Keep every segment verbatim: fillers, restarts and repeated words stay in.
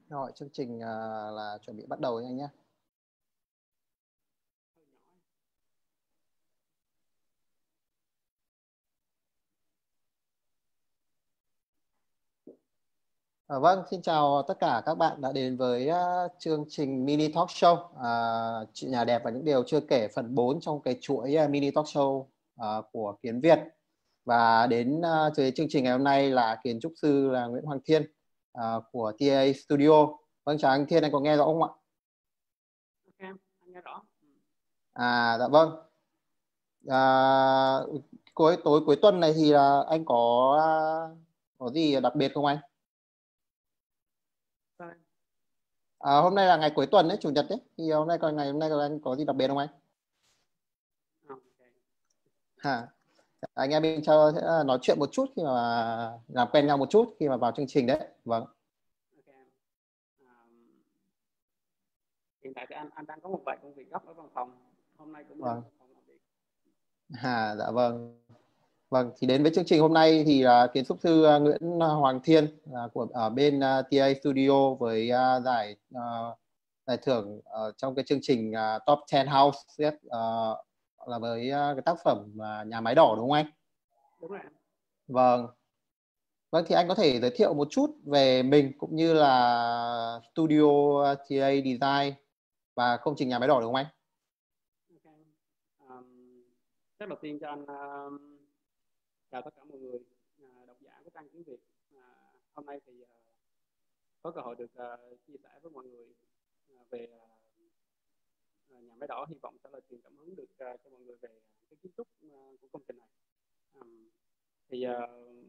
Rồi, chương trình à, là chuẩn bị bắt đầu nha anh nhé. À, vâng, xin chào tất cả các bạn đã đến với uh, chương trình mini talk show uh, Chuyện nhà đẹp và những điều chưa kể phần bốn trong cái chuỗi uh, mini talk show uh, của Kiến Việt. Và đến uh, chương trình ngày hôm nay là kiến trúc sư là Nguyễn Hoàng Thiên uh, của tê a Studio. Vâng, chào anh Thiên, anh có nghe rõ không ạ? Ok, anh nghe rõ. À, dạ vâng. À, cuối tối cuối tuần này thì uh, anh có uh, có gì đặc biệt không anh? Rồi. À, hôm nay là ngày cuối tuần đấy, chủ nhật đấy. Thì hôm nay còn ngày hôm nay còn anh có gì đặc biệt không anh? Ok. Hả? Anh em mình cho sẽ nói chuyện một chút khi mà làm quen nhau một chút khi mà vào chương trình đấy. Vâng. Ok. Um, hiện tại thì anh anh đang có một vài công việc gấp ở văn phòng. Hôm nay cũng lên Vâng. văn phòng làm việc. À, dạ vâng. Vâng, thì đến với chương trình hôm nay thì là kiến trúc sư uh, Nguyễn Hoàng Thiên uh, của ở bên uh, tê a Studio với uh, giải uh, giải thưởng uh, trong cái chương trình uh, Top mười House uh, là với uh, cái tác phẩm uh, Nhà máy đỏ đúng không anh? Đúng rồi. Vâng. Vâng, thì anh có thể giới thiệu một chút về mình cũng như là studio tê a Design và công trình Nhà máy đỏ được không anh? Ok. Um, Rất đầu tiên cho anh um, chào tất cả mọi người, uh, độc giả của trang Tiếng Việt. Uh, hôm nay thì uh, có cơ hội được uh, chia sẻ với mọi người uh, về uh, nhà máy đỏ, hy vọng sẽ là truyền cảm hứng được uh, cho mọi người về cái kiến trúc uh, của công trình này. Um, thì uh,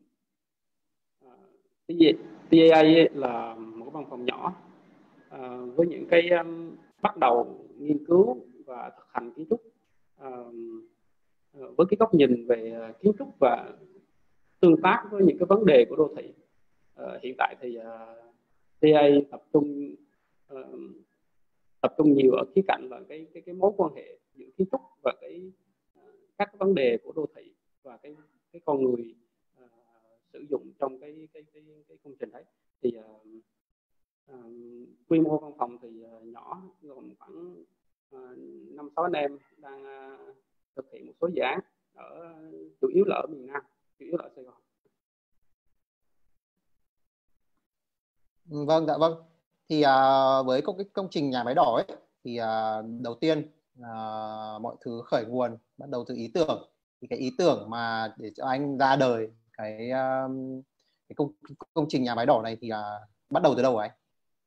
uh, tê a là một văn phòng nhỏ uh, với những cái um, bắt đầu nghiên cứu và thực hành kiến trúc uh, với cái góc nhìn về kiến trúc và tương tác với những cái vấn đề của đô thị. Uh, hiện tại thì uh, tê a tập trung uh, tập trung nhiều ở khía cạnh là cái cái cái mối quan hệ giữa kiến trúc và cái uh, các cái vấn đề của đô thị và cái cái con người uh, sử dụng trong cái cái cái, cái công trình đấy. Thì uh, uh, quy mô văn phòng thì uh, nhỏ, gồm khoảng uh, năm sáu anh em đang uh, thực hiện một số dự án ở chủ yếu là ở miền Nam, chủ yếu là ở Sài Gòn. Vâng, dạ vâng. Thì à, với công cái công trình Nhà máy đỏ ấy thì à, đầu tiên à, mọi thứ khởi nguồn bắt đầu từ ý tưởng. Thì cái ý tưởng mà để cho anh ra đời cái um, cái công công trình Nhà máy đỏ này thì à, bắt đầu từ đâu hả anh?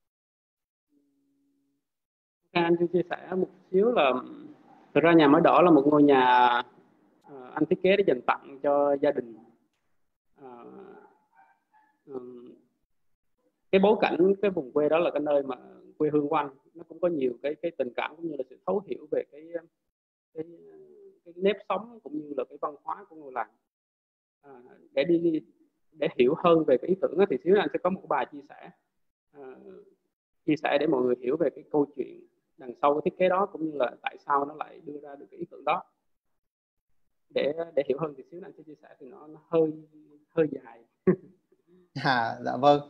Anh xin chia sẻ một xíu là thực ra nhà máy đỏ là một ngôi nhà uh, anh thiết kế để dành tặng cho gia đình. Uh, um, cái bối cảnh cái vùng quê đó là cái nơi mà quê hương của anh, nó cũng có nhiều cái cái tình cảm cũng như là sự thấu hiểu về cái cái, cái nếp sống cũng như là cái văn hóa của ngôi làng. À, để đi để hiểu hơn về cái ý tưởng đó, thì xíu anh sẽ có một bài chia sẻ à, chia sẻ để mọi người hiểu về cái câu chuyện đằng sau cái thiết kế đó, cũng như là tại sao nó lại đưa ra được cái ý tưởng đó. để để hiểu hơn thì xíu anh sẽ chia sẻ, thì nó, nó hơi hơi dài. À, dạ vâng.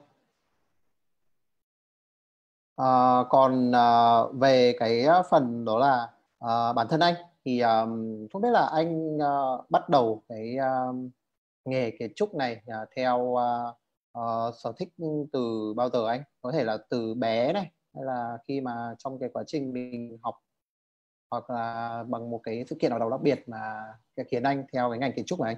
Ờ, còn ờ, về cái phần đó là ờ, bản thân anh thì ờm, không biết là anh ờ, bắt đầu cái ờm, nghề kiến trúc này ờ, theo ờ, ờ, sở thích từ bao giờ anh? Có thể là từ bé này hay là khi mà trong cái quá trình mình học, hoặc là bằng một cái sự kiện nào đó đặc biệt mà cái khiến anh theo cái ngành kiến trúc của anh?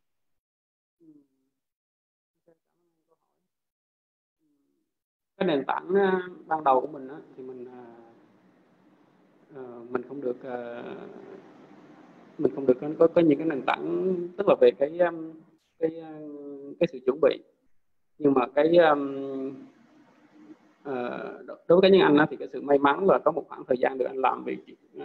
Cái nền tảng uh, ban đầu của mình á, thì mình uh, uh, mình không được uh, mình không được có, có, có những cái nền tảng, tức là về cái um, cái uh, cái sự chuẩn bị. Nhưng mà cái um, uh, đối với cá nhân anh á, thì cái sự may mắn là có một khoảng thời gian được anh làm việc uh,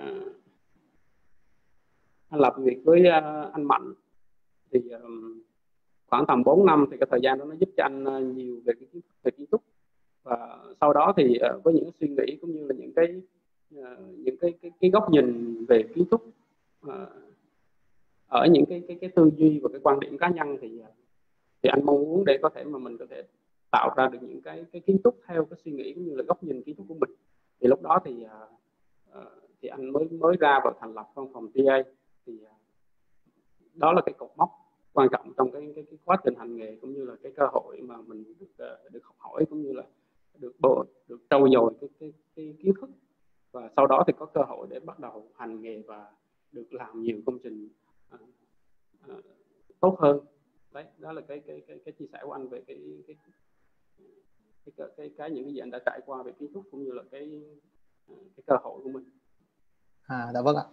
anh làm việc với uh, anh Mạnh. Thì um, khoảng tầm bốn năm thì cái thời gian đó nó giúp cho anh uh, nhiều về cái kiến thức về kiến trúc. Và sau đó thì uh, với những suy nghĩ cũng như là những cái uh, những cái, cái cái góc nhìn về kiến trúc uh, ở những cái cái cái tư duy và cái quan điểm cá nhân, thì thì anh mong muốn để có thể mà mình có thể tạo ra được những cái cái kiến trúc theo cái suy nghĩ cũng như là góc nhìn kiến trúc của mình. Thì lúc đó thì uh, thì anh mới mới ra và thành lập văn phòng tê a. Thì uh, đó là cái cột mốc quan trọng trong cái, cái cái quá trình hành nghề, cũng như là cái cơ hội mà mình được uh, được học hỏi, cũng như là được bộ được trau dồi cái, cái cái kiến thức, và sau đó thì có cơ hội để bắt đầu hành nghề và được làm nhiều công trình uh, uh, tốt hơn. Đấy, đó là cái cái cái cái chia sẻ của anh về cái cái cái cái, cái, cái những cái gì anh đã trải qua về kiến trúc, cũng như là cái cái cơ hội của mình. À, dạ vâng ạ.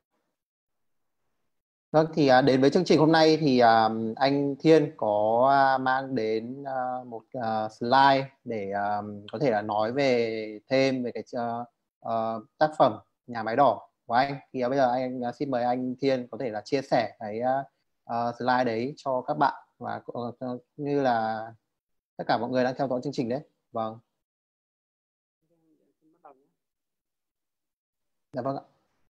Vâng, thì à, đến với chương trình hôm nay thì à, anh Thiên có à, mang đến à, một à, slide để à, có thể là nói về thêm về cái à, à, tác phẩm Nhà máy đỏ của anh. Thì à, bây giờ anh à, xin mời anh Thiên có thể là chia sẻ cái à, à, slide đấy cho các bạn và uh, như là tất cả mọi người đang theo dõi chương trình đấy. Vâng. Dạ vâng ạ.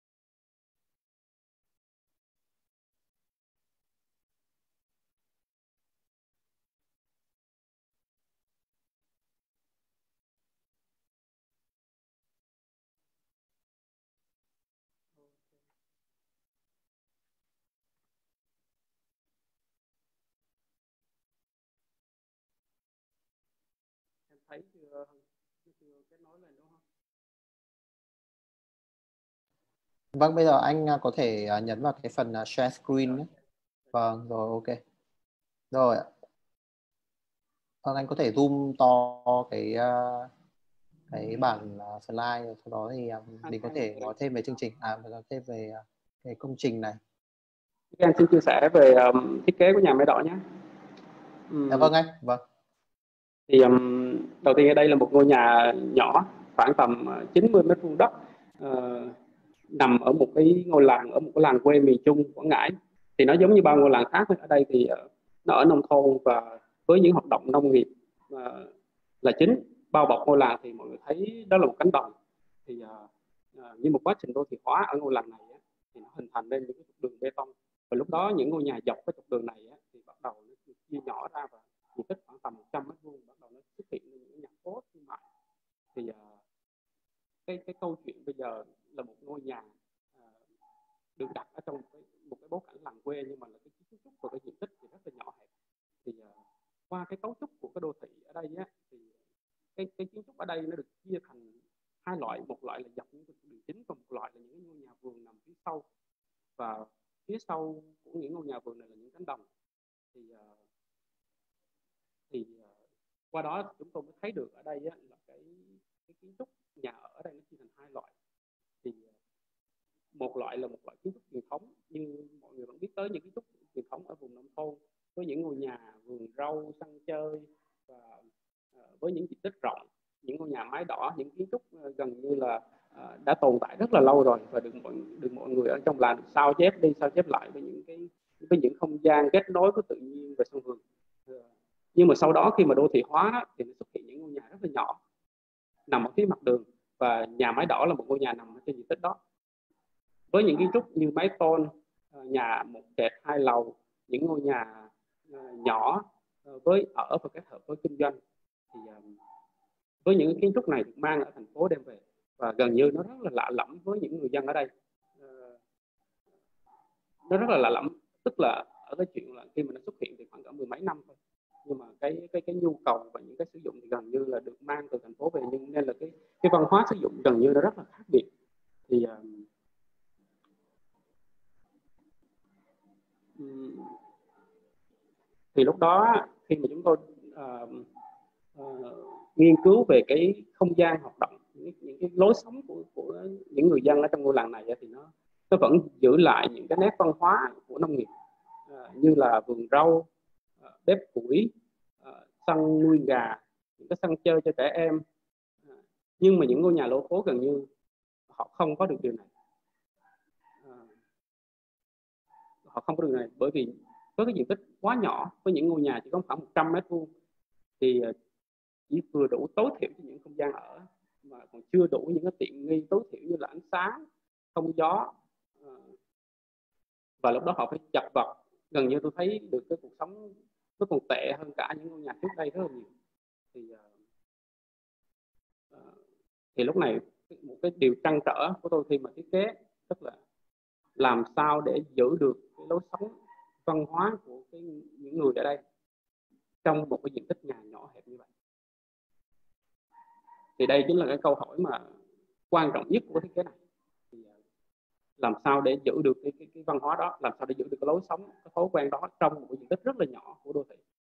Em thấy chưa, chưa kết nối lên đúng không? Vâng, bây giờ anh à, có thể à, nhấn vào cái phần à, share screen nhé. Vâng, rồi ok. Rồi ạ. Vâng, anh có thể zoom to cái uh, cái bản uh, slide, rồi sau đó thì um, Anh, mình có em thể nói thêm về chương trình, à nói thêm về uh, cái công trình này. em xin chia sẻ về um, thiết kế của nhà máy đỏ nhé. Dạ Um, vâng anh, vâng. thì um, đầu tiên ở đây là một ngôi nhà nhỏ khoảng tầm chín mươi mét vuông đất, uh, nằm ở một cái ngôi làng ở một cái làng quê miền Trung Quảng Ngãi. Thì nó giống như bao ngôi làng khác, ở đây thì uh, nó ở nông thôn, và với những hoạt động nông nghiệp uh, là chính. Bao bọc ngôi làng thì mọi người thấy đó là một cánh đồng. Thì uh, uh, như một quá trình đô thị hóa ở ngôi làng này á, thì nó hình thành nên những cái trục đường bê tông, và lúc đó những ngôi nhà dọc cái trục đường này á, thì bắt đầu nó chia nhỏ ra, và diện tích khoảng tầm một trăm mét vuông bắt đầu nó xuất hiện những nhà phố thương mại. Thì uh, cái cái câu chuyện bây giờ là một ngôi nhà uh, được đặt ở trong một cái, một cái bối cảnh làng quê, nhưng mà là cái kiến trúc và cái diện tích thì rất là nhỏ hẹp. Thì uh, qua cái cấu trúc của cái đô thị ở đây á, thì cái, cái kiến trúc ở đây nó được chia thành hai loại. Một loại là dọc những trục đường chính, còn một loại là những ngôi nhà vườn nằm phía sau, và phía sau của những ngôi nhà vườn này là những cánh đồng. Thì uh, thì uh, qua đó chúng tôi mới thấy được ở đây á, là cái, cái kiến trúc nhà ở đây nó chia thành hai loại. Thì uh, một loại là một loại kiến trúc truyền thống, như mọi người vẫn biết tới những kiến trúc truyền thống ở vùng nông thôn, với những ngôi nhà vườn rau, sân chơi, và uh, với những diện tích rộng, những ngôi nhà mái đỏ, những kiến trúc uh, gần như là uh, đã tồn tại rất là lâu rồi, và được mọi được mọi người ở trong làng được sao chép đi sao chép lại với những cái với những không gian kết nối với tự nhiên và sân vườn. Uh, nhưng mà sau đó khi mà đô thị hóa thì nó xuất hiện những ngôi nhà rất là nhỏ nằm ở phía mặt đường, và nhà mái đỏ là một ngôi nhà nằm ở trên diện tích đó, với những kiến trúc như mái tôn, nhà một trệt hai lầu, những ngôi nhà nhỏ với ở và kết hợp với kinh doanh. Thì với những kiến trúc này được mang ở thành phố đem về, và gần như nó rất là lạ lẫm với những người dân ở đây. Nó rất là lạ lẫm, tức là ở cái chuyện là khi mà nó xuất hiện thì khoảng cỡ mười mấy năm thôi, nhưng mà cái cái cái nhu cầu và những cái sử dụng thì gần như là được mang từ thành phố về, nhưng nên là cái cái văn hóa sử dụng gần như nó rất là khác biệt. Thì thì lúc đó khi mà chúng tôi uh, uh, nghiên cứu về cái không gian hoạt động, những, những cái lối sống của, của những người dân ở trong ngôi làng này, thì nó nó vẫn giữ lại những cái nét văn hóa của nông nghiệp, uh, như là vườn rau, uh, bếp củi, uh, sân nuôi gà, những cái sân chơi cho trẻ em. Uh, nhưng mà những ngôi nhà lô phố gần như họ không có được điều này. Uh, họ không có điều này bởi vì với cái diện tích quá nhỏ, với những ngôi nhà chỉ có khoảng một trăm mét vuông, thì chỉ vừa đủ tối thiểu cho những không gian ở, mà còn chưa đủ những cái tiện nghi tối thiểu như là ánh sáng, thông gió. Và lúc đó họ phải chật vật, gần như tôi thấy được cái cuộc sống nó còn tệ hơn cả những ngôi nhà trước đây rất là nhiều. thì uh, thì lúc này một cái điều trăn trở của tôi khi mà thiết kế tức là làm sao để giữ được cái lối sống văn hóa của cái, những người ở đây trong một cái diện tích nhà nhỏ hẹp như vậy. Thì đây chính là cái câu hỏi mà quan trọng nhất của thiết kế này. Thì làm sao để giữ được cái, cái, cái văn hóa đó, làm sao để giữ được cái lối sống, cái thói quen đó trong một cái diện tích rất là nhỏ của đô thị,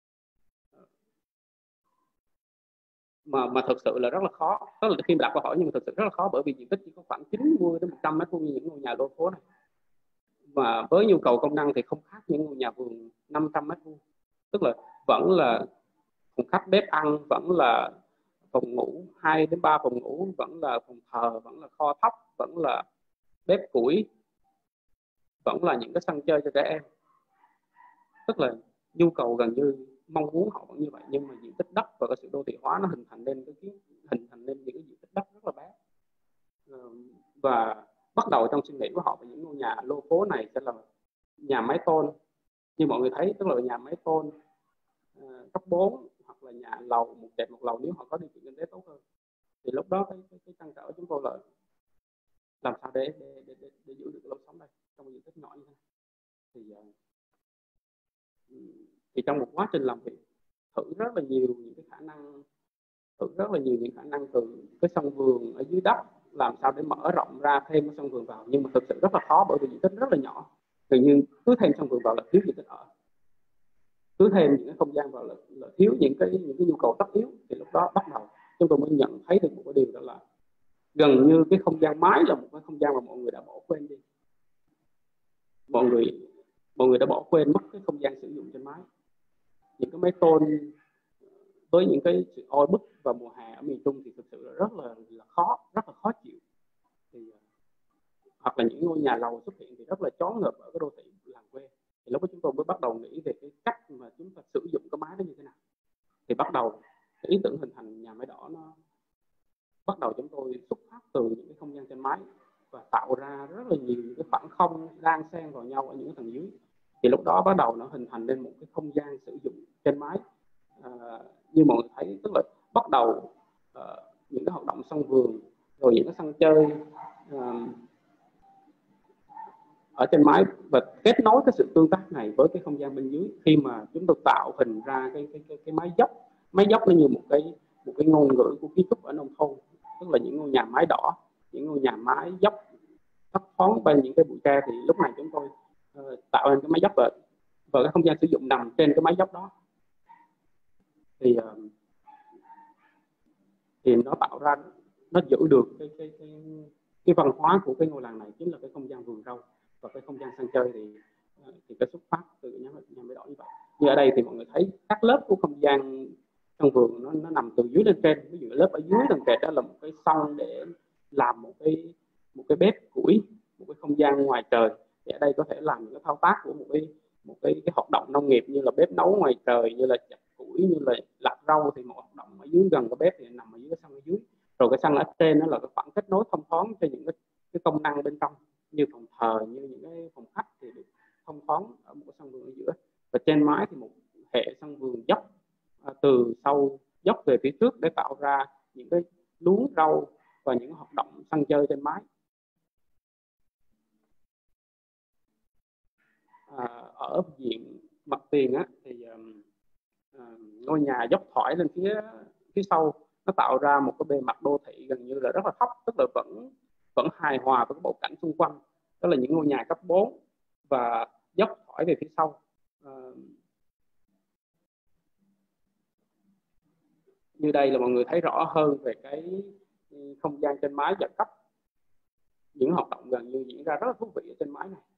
mà mà thực sự là rất là khó. Tức là khi mà đặt câu hỏi nhưng mà thực sự rất là khó, bởi vì diện tích chỉ có khoảng chín mươi đến một trăm mét vuông như những ngôi nhà lô phố này, và với nhu cầu công năng thì không khác những ngôi nhà vườn năm trăm mét vuông. Tức là vẫn là phòng khách, bếp ăn, vẫn là phòng ngủ hai đến ba phòng ngủ, vẫn là phòng thờ, vẫn là kho thóc, vẫn là bếp củi, vẫn là những cái sân chơi cho trẻ em. Tức là nhu cầu gần như mong muốn họ vẫn như vậy, nhưng mà diện tích đất và cái sự đô thị hóa nó hình thành nên cái hình thành nên những cái diện tích đất rất là bé. Và bắt đầu trong suy nghĩ của họ về những ngôi nhà lô phố này sẽ là nhà mái tôn như mọi người thấy, tức là nhà mái tôn uh, cấp bốn, hoặc là nhà lầu một trệt một lầu nếu họ có điều kiện kinh tế tốt hơn. Thì lúc đó cái cái, cái trăn trở chúng tôi là làm sao để để, để, để, để giữ được lối sống đây trong một diện tích nhỏ như thế này. Thì uh, thì trong một quá trình làm việc thử rất là nhiều những cái khả năng, thử rất là nhiều những khả năng từ cái sân vườn ở dưới đất, làm sao để mở rộng ra thêm cái sân vườn vào, nhưng mà thực sự rất là khó, bởi vì diện tích rất là nhỏ. Tự nhiên cứ thêm sân vườn vào là thiếu diện tích ở, cứ thêm những cái không gian vào là, là thiếu những cái những cái nhu cầu tất yếu. Thì lúc đó bắt đầu chúng tôi mới nhận thấy được một cái điều, đó là gần như cái không gian mái là một cái không gian mà mọi người đã bỏ quên đi. Mọi người mọi người đã bỏ quên mất cái không gian sử dụng trên mái. Những cái mái tôn với những cái sự oi bức vào mùa hè ở miền Trung thì thực sự là rất là, là khó, rất là khó chịu. Thì, hoặc là những ngôi nhà lầu xuất hiện thì rất là choáng ngợp ở cái đô thị làng quê. Thì lúc đó chúng tôi mới bắt đầu nghĩ về cái cách mà chúng ta sử dụng cái mái đó như thế nào. Thì bắt đầu cái ý tưởng hình thành nhà máy đỏ nó bắt đầu chúng tôi xuất phát từ những cái không gian trên mái và tạo ra rất là nhiều những cái khoảng không đan xen vào nhau ở những tầng dưới. Thì lúc đó bắt đầu nó hình thành nên một cái không gian sử dụng trên mái. À, như mọi người thấy, tức là bắt đầu uh, những cái hoạt động sân vườn, rồi những cái sân chơi uh, ở trên mái, và kết nối cái sự tương tác này với cái không gian bên dưới. Khi mà chúng tôi tạo hình ra cái cái cái, cái mái dốc, mái dốc nó như một cái một cái ngôn ngữ của kiến trúc ở nông thôn, tức là những ngôi nhà mái đỏ, những ngôi nhà mái dốc thấp thoáng bên những cái bụi tre. Thì lúc này chúng tôi uh, tạo nên cái mái dốc và, và cái không gian sử dụng nằm trên cái mái dốc đó. Thì uh, thì nó tạo ra, nó giữ được cái cái cái cái văn hóa của cái ngôi làng này, chính là cái không gian vườn rau và cái không gian sân chơi. Thì thì cái xuất phát từ nhà, nhà máy đỏ như vậy. Như ở đây thì mọi người thấy các lớp của không gian sân vườn nó nó nằm từ dưới lên trên. Ví dụ lớp ở dưới tầng trệt đó là một cái sân để làm một cái một cái bếp củi, một cái không gian ngoài trời. Thì ở đây có thể làm những cái thao tác của một cái một cái, cái hoạt động nông nghiệp như là bếp nấu ngoài trời, như là chặt củi, như là lặt rau. Thì một hoạt động ở dưới gần cái bếp thì nằm ở dưới cái sân ở dưới. Rồi cái sân ở trên đó là cái khoảng kết nối thông thoáng cho những cái, cái công năng bên trong, như phòng thờ, như những cái phòng khách thì được thông thoáng ở một cái sân vườn ở giữa. Và trên mái thì một hệ sân vườn dốc à, từ sau dốc về phía trước để tạo ra những cái luống rau và những hoạt động sân chơi trên mái. À, ở diện mặt tiền á, thì à, ngôi nhà dốc thoải lên phía phía sau, nó tạo ra một cái bề mặt đô thị gần như là rất là thấp, tức là vẫn vẫn hài hòa với cái bộ cảnh xung quanh. Đó là những ngôi nhà cấp bốn và dốc thoải về phía sau. À, như đây là mọi người thấy rõ hơn về cái không gian trên mái và cấp. Những hoạt động gần như diễn ra rất là thú vị ở trên mái này.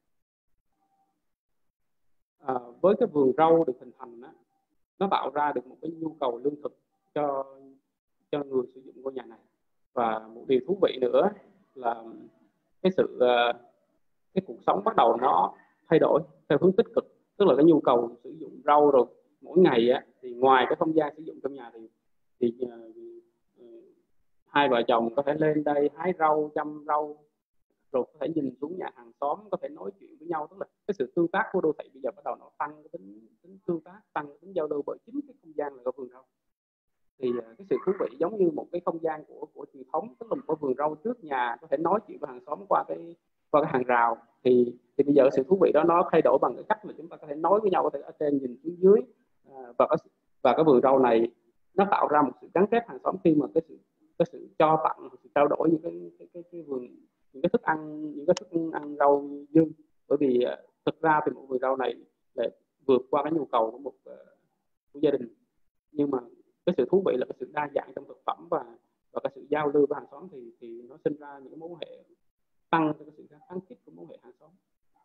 À, với cái vườn rau được hình thành đó, nó tạo ra được một cái nhu cầu lương thực cho cho người sử dụng ngôi nhà này. Và một điều thú vị nữa là cái sự cái cuộc sống bắt đầu nó thay đổi theo hướng tích cực. Tức là cái nhu cầu sử dụng rau rồi mỗi ngày á, thì ngoài cái không gian sử dụng trong nhà thì thì uh, hai vợ chồng có thể lên đây hái rau, chăm rau, rồi có thể nhìn xuống nhà hàng xóm, có thể nói chuyện với nhau. Tức là cái sự tương tác của đô thị bây giờ bắt đầu nó tăng cái tính, tính tương tác, tăng cái tính giao lưu, bởi chính cái không gian là cái vườn rau. thì cái sự thú vị giống như một cái không gian của của truyền thống, tức là một cái vườn rau trước nhà, có thể nói chuyện với hàng xóm qua cái qua cái hàng rào. Thì thì bây giờ sự thú vị đó nó thay đổi bằng cái cách là chúng ta có thể nói với nhau, có thể ở trên nhìn xuống dưới, à, và cái và cái vườn rau này nó tạo ra một sự gắn kết hàng xóm khi mà cái sự cái sự cho tặng, sự trao đổi những cái cái cái, cái vườn, những cái thức ăn những cái thức ăn rau dư. Bởi vì thực ra thì một vườn rau này để vượt qua cái nhu cầu của một của gia đình, nhưng mà cái sự thú vị là cái sự đa dạng trong thực phẩm và và cái sự giao lưu với hàng xóm, thì thì nó sinh ra những mối quan hệ, tăng cái sự gắn kết của mối quan hệ hàng xóm.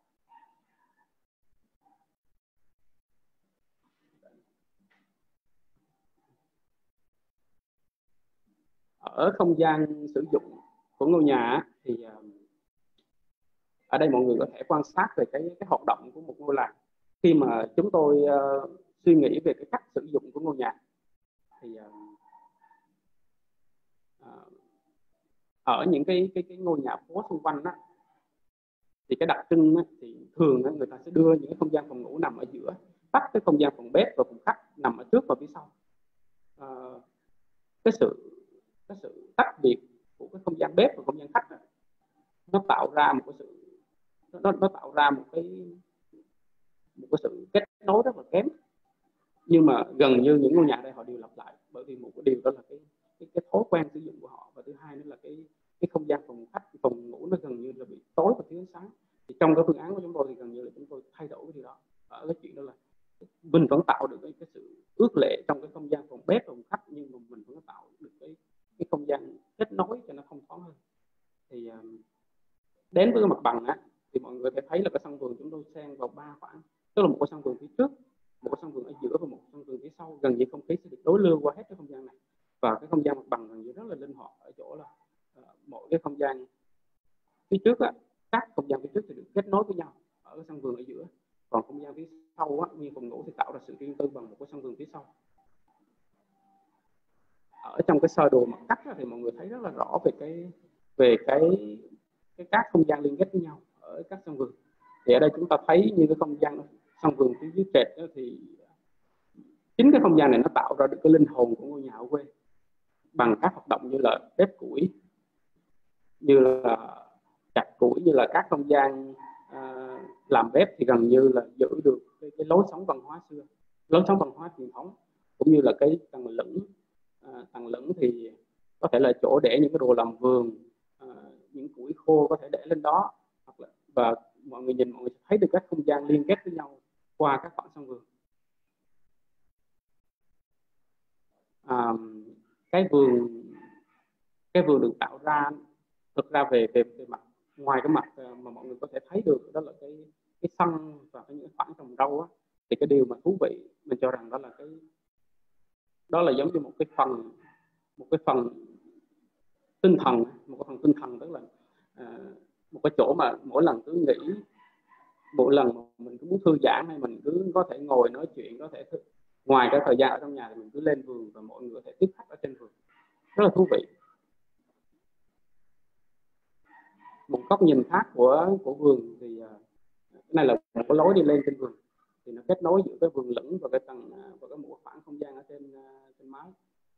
Ở không gian sử dụng của ngôi nhà thì ở đây mọi người có thể quan sát về cái cái hoạt động của một ngôi làng. Khi mà chúng tôi uh, suy nghĩ về cái cách sử dụng của ngôi nhà thì uh, uh, ở những cái cái cái ngôi nhà phố xung quanh đó, thì cái đặc trưng đó, thì thường đó, người ta sẽ đưa những cái không gian phòng ngủ nằm ở giữa, tách cái không gian phòng bếp và phòng khách nằm ở trước và phía sau. Uh, cái sự cái sự tách biệt của cái không gian bếp và không gian khách đó, nó tạo ra một cái sự nó, nó tạo ra một cái một cái sự kết nối rất là kém, nhưng mà gần như những ngôi nhà đây họ đều lặp lại, bởi vì một cái điều đó là cái cái, cái thói quen sử dụng của họ, và thứ hai nữa là cái cái không gian phòng khách, phòng ngủ nó gần như là bị tối và thiếu ánh sáng. Thì trong cái phương án của chúng tôi thì gần như là chúng tôi thay đổi cái điều đó, ở cái chuyện đó là mình vẫn tạo được cái, cái sự ước lệ trong cái không gian phòng bếp và phòng khách, nhưng mà mình vẫn tạo được cái cái không gian kết nối cho nó thông thoáng hơn. Thì đến với cái mặt bằng á, thì mọi người phải thấy là cái sân vườn chúng tôi xen vào ba khoảng, tức là một cái sân vườn phía trước, một cái sân vườn ở giữa và một sân vườn phía sau. Gần như không khí sẽ được đối lưu qua hết cái không gian này, và cái không gian mặt bằng gần như rất là linh hoạt ở chỗ là uh, mỗi cái không gian phía trước á, các không gian phía trước thì được kết nối với nhau ở cái sân vườn ở giữa, còn không gian phía sau á, như phòng ngủ thì tạo ra sự riêng tư bằng một cái sân vườn phía sau. Ở trong cái sơ đồ mặt cắt á, thì mọi người thấy rất là rõ về cái về cái cái các không gian liên kết với nhau ở các sân vườn. Thì ở đây chúng ta thấy như cái không gian sân vườn phía dưới trệt đó, thì chính cái không gian này nó tạo ra được cái linh hồn của ngôi nhà ở quê bằng các hoạt động như là bếp củi, như là chặt củi, như là các không gian uh, làm bếp thì gần như là giữ được cái, cái lối sống văn hóa xưa, lối sống văn hóa truyền thống, cũng như là cái tầng lửng. Uh, tầng lửng thì có thể là chỗ để những cái đồ làm vườn, uh, những củi khô có thể để lên đó, hoặc là, và mọi người nhìn mọi người thấy được các không gian liên kết với nhau qua các khoảng sân vườn. À, cái vườn cái vườn được tạo ra thực ra về về, về mặt ngoài cái mặt mà mọi người có thể thấy được, đó là cái cái sân và cái những khoảng trồng rau á, thì cái điều mà thú vị mình cho rằng đó là cái đó là giống như một cái phần một cái phần tinh thần một cái phần tinh thần tức là à, một cái chỗ mà mỗi lần cứ nghĩ, mỗi lần mà mình cứ muốn thư giãn hay mình cứ có thể ngồi nói chuyện, có thể ngoài cái thời gian ở trong nhà thì mình cứ lên vườn và mọi người có thể tiếp khách ở trên vườn, rất là thú vị. Một góc nhìn khác của của vườn thì uh, cái này là một cái lối đi lên trên vườn, thì nó kết nối giữa cái vườn lửng và cái tầng và cái một khoảng không gian ở trên uh, trên mái.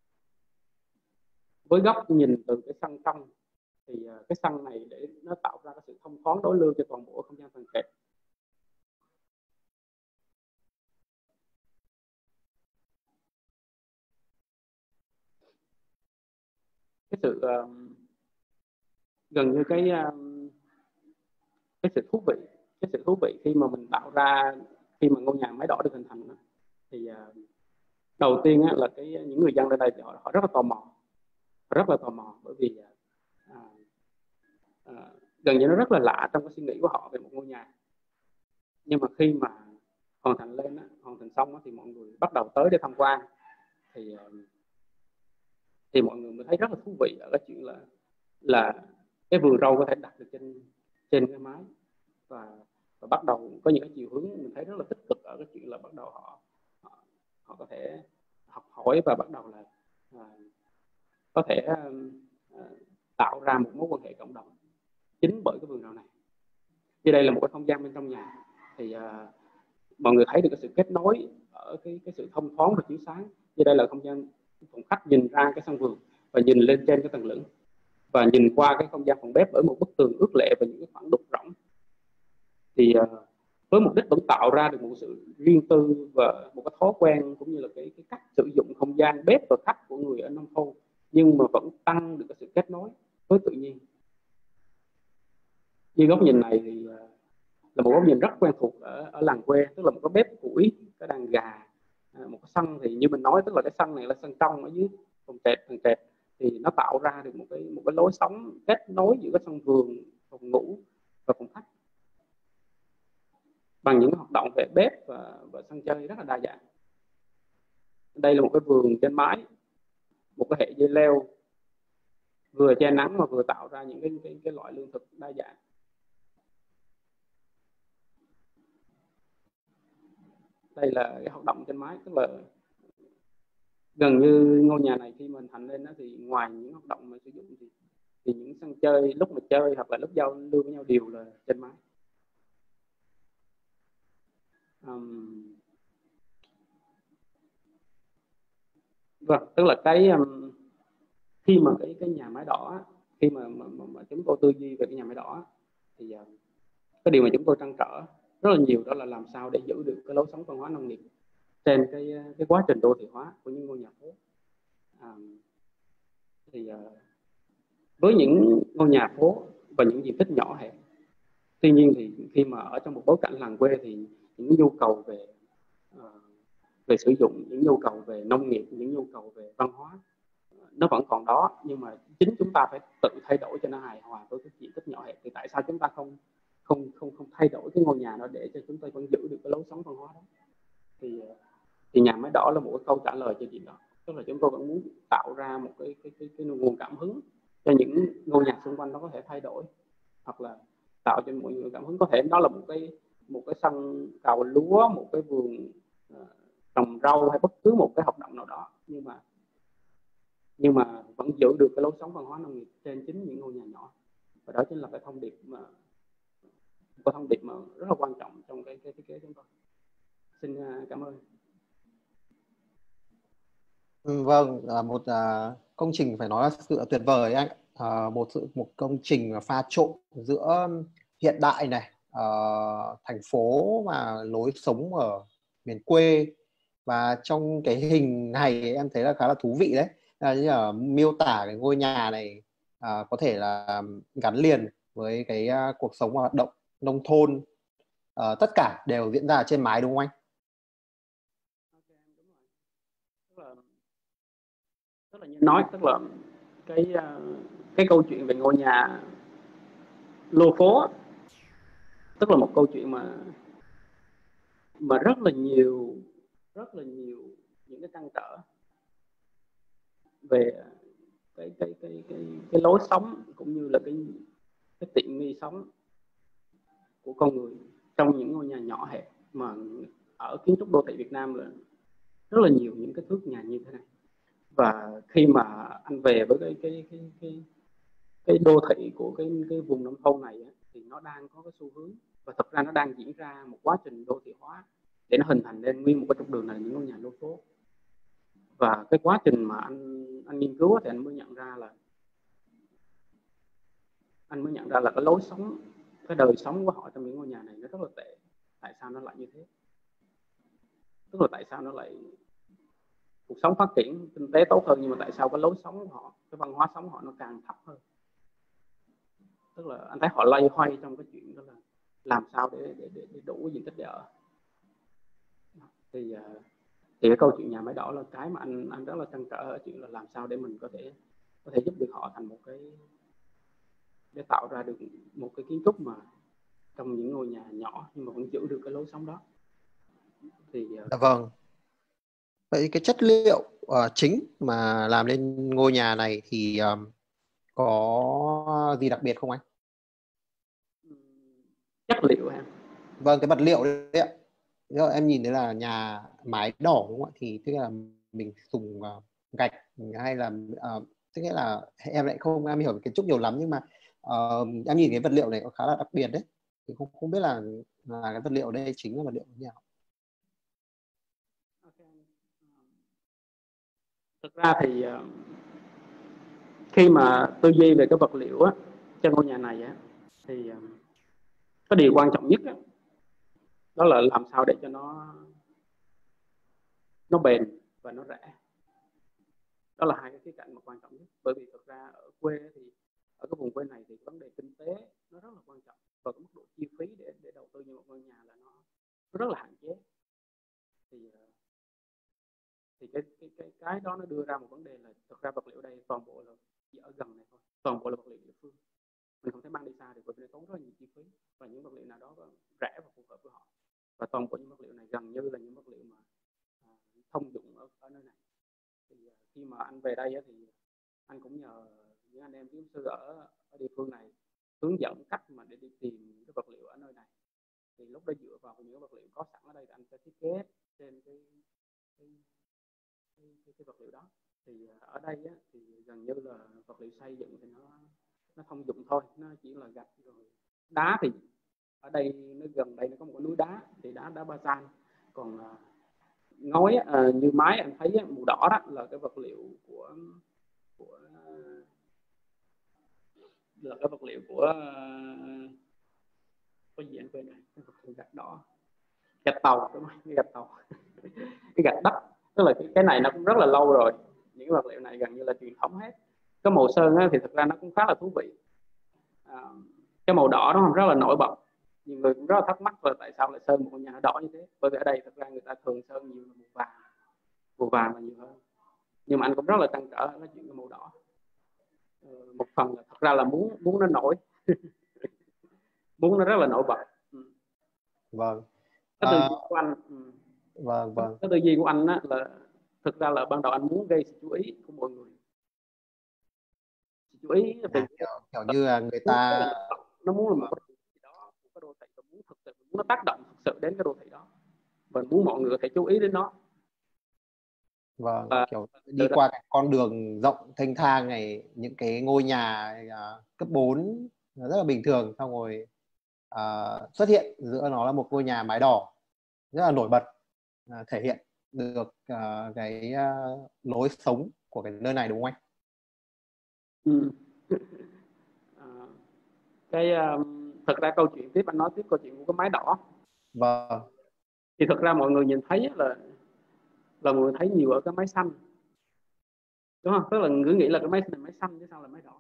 Với góc nhìn từ cái sân trong thì uh, cái sân này để nó tạo ra cái sự thông thoáng đối lưu cho toàn bộ không gian tầng trệt. Cái sự uh, gần như cái uh, cái sự thú vị cái sự thú vị khi mà mình tạo ra khi mà ngôi nhà máy đỏ được hình thành đó, thì uh, đầu tiên á, là cái những người dân ở đây họ, họ rất là tò mò rất là tò mò bởi vì uh, uh, gần như nó rất là lạ trong cái suy nghĩ của họ về một ngôi nhà. Nhưng mà khi mà hoàn thành lên á, hoàn thành xong á, thì mọi người bắt đầu tới để tham quan, thì uh, thì mọi người mới thấy rất là thú vị ở cái chuyện là là cái vườn rau có thể đặt được trên trên cái mái, và, và bắt đầu có những cái chiều hướng mình thấy rất là tích cực ở cái chuyện là bắt đầu họ họ, họ có thể học hỏi và bắt đầu là à, có thể à, tạo ra một mối quan hệ cộng đồng chính bởi cái vườn rau này. Như đây là một cái không gian bên trong nhà, thì à, mọi người thấy được cái sự kết nối ở cái cái sự thông thoáng và chiếu sáng. Như đây là không gian phòng khách nhìn ra cái sân vườn và nhìn lên trên cái tầng lửng và nhìn qua cái không gian phòng bếp bởi một bức tường ướt lệ và những cái khoảng đục rỗng. Thì uh, với mục đích vẫn tạo ra được một sự riêng tư và một cái thói quen cũng như là cái, cái cách sử dụng không gian bếp và khách của người ở nông thôn, nhưng mà vẫn tăng được cái sự kết nối với tự nhiên. Như góc nhìn này thì uh, là một góc nhìn rất quen thuộc ở, ở làng quê, tức là một cái bếp củi, cái đàn gà, một cái sân thì như mình nói, tức là cái sân này là sân trong ở dưới phòng trệt, tầng trệt, thì nó tạo ra được một cái một cái lối sống kết nối giữa cái sân vườn, phòng ngủ và phòng khách bằng những hoạt động về bếp và, và sân chơi rất là đa dạng. Đây là một cái vườn trên mái, một cái hệ dây leo vừa che nắng mà vừa tạo ra những cái, cái, cái loại lương thực đa dạng. Đây là cái hoạt động trên mái, tức là gần như ngôi nhà này khi mình thành lên đó, thì ngoài những hoạt động mà sử dụng thì, thì những sân chơi lúc mà chơi hoặc là lúc giao lưu với nhau đều là trên mái. Um, vâng, tức là cái um, khi mà cái cái nhà máy đỏ, khi mà, mà, mà, mà chúng tôi tư duy về cái nhà máy đỏ thì uh, cái điều mà chúng tôi trăn trở rất là nhiều đó là làm sao để giữ được cái lối sống văn hóa nông nghiệp trên cái cái quá trình đô thị hóa của những ngôi nhà phố. À, thì uh, với những ngôi nhà phố và những diện tích nhỏ hẹp, tuy nhiên thì khi mà ở trong một bối cảnh làng quê thì những nhu cầu về uh, về sử dụng, những nhu cầu về nông nghiệp, những nhu cầu về văn hóa nó vẫn còn đó, nhưng mà chính chúng ta phải tự thay đổi cho nó hài hòa với cái diện tích nhỏ hẹp. Thì tại sao chúng ta không không không không thay đổi cái ngôi nhà đó để cho chúng ta vẫn giữ được cái lối sống văn hóa đó? Thì thì nhà máy đỏ là một cái câu trả lời cho chuyện đó. Tức là chúng tôi vẫn muốn tạo ra một cái cái cái, cái nguồn cảm hứng cho những ngôi nhà xung quanh nó có thể thay đổi, hoặc là tạo cho mọi người cảm hứng, có thể đó là một cái một cái sân cào lúa, một cái vườn uh, trồng rau hay bất cứ một cái hoạt động nào đó, nhưng mà nhưng mà vẫn giữ được cái lối sống văn hóa nông nghiệp trên chính những ngôi nhà nhỏ. Và đó chính là cái thông điệp mà cái thông điệp mà rất là quan trọng trong cái cái thiết kế chúng tôi. Xin uh, cảm ơn. Ừ, vâng, một uh, công trình phải nói là sự tuyệt vời anh. Uh, một sự một công trình pha trộn giữa hiện đại này, uh, thành phố và lối sống ở miền quê, và trong cái hình này em thấy là khá là thú vị đấy. À, như là miêu tả cái ngôi nhà này uh, có thể là gắn liền với cái uh, cuộc sống và hoạt động nông thôn, uh, tất cả đều diễn ra trên mái, đúng không anh? Tức là như nói, tức là cái cái câu chuyện về ngôi nhà lô phố, tức là một câu chuyện mà mà rất là nhiều rất là nhiều những cái trăn trở về cái cái cái cái cái lối sống cũng như là cái cái tiện nghi sống của con người trong những ngôi nhà nhỏ hẹp, mà ở kiến trúc đô thị Việt Nam là rất là nhiều những cái thước nhà như thế này. Và khi mà anh về với cái cái cái cái cái đô thị của cái cái vùng nông thôn này á, thì nó đang có cái xu hướng, và thực ra nó đang diễn ra một quá trình đô thị hóa để nó hình thành lên nguyên một cái trục đường này, những ngôi nhà lô phố. Và cái quá trình mà anh anh nghiên cứu thì anh mới nhận ra là anh mới nhận ra là cái lối sống, cái đời sống của họ trong những ngôi nhà này nó rất là tệ. Tại sao nó lại như thế? Tức là tại sao nó lại cuộc sống phát triển kinh tế tốt hơn, nhưng mà tại sao cái lối sống của họ, cái văn hóa sống của họ nó càng thấp hơn? Tức là anh thấy họ loay hoay trong cái chuyện đó là làm sao để để, để, để đủ diện tích để ở. Thì thì cái câu chuyện nhà máy đỏ là cái mà anh anh rất là trăn trở ở chuyện là làm sao để mình có thể có thể giúp được họ thành một cái, để tạo ra được một cái kiến trúc mà trong những ngôi nhà nhỏ nhưng mà vẫn giữ được cái lối sống đó. Thì Dạ vâng. Vậy cái chất liệu uh, chính mà làm nên ngôi nhà này thì um, có gì đặc biệt không anh? chất liệu ha. Vâng, cái vật liệu đấy ạ. Nếu em nhìn thấy là nhà mái đỏ đúng không ạ? Thì tức là mình dùng uh, gạch hay là uh, tức nghĩa là em lại không am hiểu về kiến trúc nhiều lắm, nhưng mà uh, em nhìn cái vật liệu này có khá là đặc biệt đấy. Thì không không biết là, là cái vật liệu đây chính là vật liệu như nào. thực ra thì uh, khi mà tư duy về cái vật liệu á, cho ngôi nhà này á, thì uh, cái điều quan trọng nhất á, đó là làm sao để cho nó nó bền và nó rẻ. Đó là hai cái khía cạnh mà quan trọng nhất. Bởi vì thực ra ở quê thì ở cái vùng quê này thì vấn đề kinh tế nó rất là quan trọng, và cái mức độ chi phí để để đầu tư như một ngôi nhà là nó, nó rất là hạn chế. Thì thì cái cái cái cái đó nó đưa ra một vấn đề là thực ra vật liệu đây toàn bộ là chỉ ở gần này thôi, toàn bộ là vật liệu địa phương, mình không thể mang đi xa được, bởi vì tốn rất là nhiều chi phí, và những vật liệu nào đó rẻ và phù hợp với họ, và toàn bộ những vật liệu này gần như là những vật liệu mà à, thông dụng ở, ở nơi này. Thì khi mà anh về đây thì anh cũng nhờ những anh em kiến trúc sư ở, ở địa phương này hướng dẫn cách mà để đi tìm cái vật liệu ở nơi này. Thì lúc đó dựa vào những vật liệu có sẵn ở đây thì anh sẽ thiết kế trên cái cái, cái, cái, cái vật liệu đó. Thì ở đây á, thì gần như là vật liệu xây dựng thì nó nó thông dụng thôi, nó chỉ là gạch rồi đá. Thì ở đây nó gần đây nó có một cái núi đá, thì đá đá ba san. Còn uh, ngói uh, như mái anh thấy màu đỏ đó là cái vật liệu của của là cái vật liệu của có gì anh quên này, cái vật liệu gạch đỏ, gạch tàu, đúng không? Cái gạch tàu cái gạch đất. Tức là cái, cái này nó cũng rất là lâu rồi, những vật liệu này gần như là truyền thống hết. Cái màu sơn á, thì thực ra nó cũng khá là thú vị. À, cái màu đỏ nó rất là nổi bật, nhiều người cũng rất là thắc mắc là tại sao lại sơn một ngôi nhà nó đỏ như thế. Bởi vì ở đây thực ra người ta thường sơn nhiều là màu vàng, màu vàng là nhiều hơn. Nhưng mà anh cũng rất là trăn trở nói chuyện cái màu đỏ. Ừ, một phần là thật ra là muốn muốn nó nổi muốn nó rất là nổi bật. Ừ. Vâng. Cái tư À, duy của anh ừ. vâng vâng. Cái tư duy của anh á, là thực ra là ban đầu anh muốn gây sự chú ý của mọi người, sự chú ý về À, kiểu, kiểu như là người muốn ta. là nó muốn là một cái đô thị đó, một cái đô thị và muốn thực sự muốn nó tác động thực sự đến cái đô thị đó, và muốn mọi người phải chú ý đến nó. Vâng, Và kiểu đi qua cái con đường rộng thênh thang này, những cái ngôi nhà uh, cấp bốn rất là bình thường, xong rồi uh, xuất hiện giữa nó là một ngôi nhà mái đỏ rất là nổi bật, uh, thể hiện được uh, cái uh, lối sống của cái nơi này, đúng không anh? ừ. à, cái um, thật ra câu chuyện tiếp anh nói tiếp câu chuyện của cái mái đỏ. Vâng. Thì thực ra mọi người nhìn thấy là là mọi người thấy nhiều ở cái máy xanh, đúng không? Tức là cứ nghĩ là cái máy này máy xanh chứ sao là máy đỏ.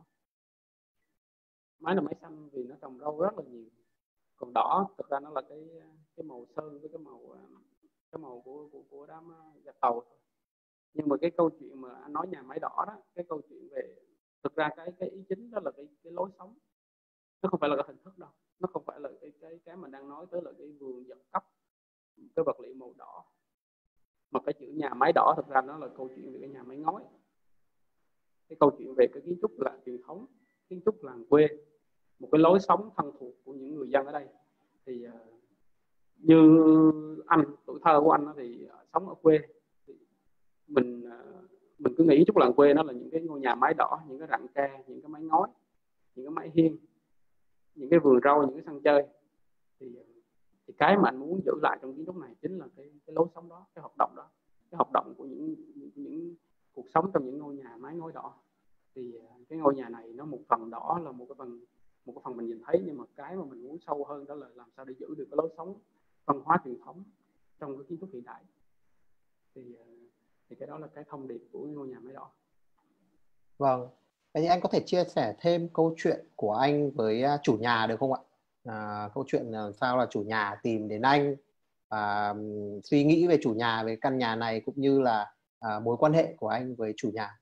Máy là máy xanh vì nó trồng rau rất là nhiều, còn đỏ thực ra nó là cái cái màu sơn với cái màu cái màu của của, của đám gạch tàu. Nhưng mà cái câu chuyện mà anh nói nhà máy đỏ đó, cái câu chuyện về thực ra cái cái ý chính đó là cái cái lối sống, nó không phải là cái hình thức đâu, nó không phải là cái cái cái mình đang nói tới là cái vườn giật cấp cái vật liệu màu đỏ, mà cái chữ nhà máy đỏ thực ra nó là câu chuyện về cái nhà máy ngói, cái câu chuyện về cái kiến trúc làng truyền thống, kiến trúc làng quê, một cái lối sống thân thuộc của những người dân ở đây. Thì như anh, tuổi thơ của anh thì sống ở quê, thì mình mình cứ nghĩ chút làng quê nó là những cái ngôi nhà mái đỏ, những cái rặng tre, những cái mái ngói, những cái mái hiên, những cái vườn rau, những cái sân chơi. Thì, thì cái mà anh muốn giữ lại trong kiến trúc này chính là cái, cái lối sống đó, cái hoạt động đó, cái hoạt động của những, những, những cuộc sống trong những ngôi nhà mái ngói đỏ. Thì cái ngôi nhà này nó một phần đỏ là một cái phần một cái phần mình nhìn thấy, nhưng mà cái mà mình muốn sâu hơn đó là làm sao để giữ được cái lối sống văn hóa truyền thống trong cái kiến trúc hiện đại. Thì thì cái đó là cái thông điệp của ngôi nhà mái đỏ. Vâng. Thế thì anh có thể chia sẻ thêm câu chuyện của anh với chủ nhà được không ạ? À, câu chuyện làm sao là chủ nhà tìm đến anh và um, suy nghĩ về chủ nhà, về căn nhà này, cũng như là à, mối quan hệ của anh với chủ nhà.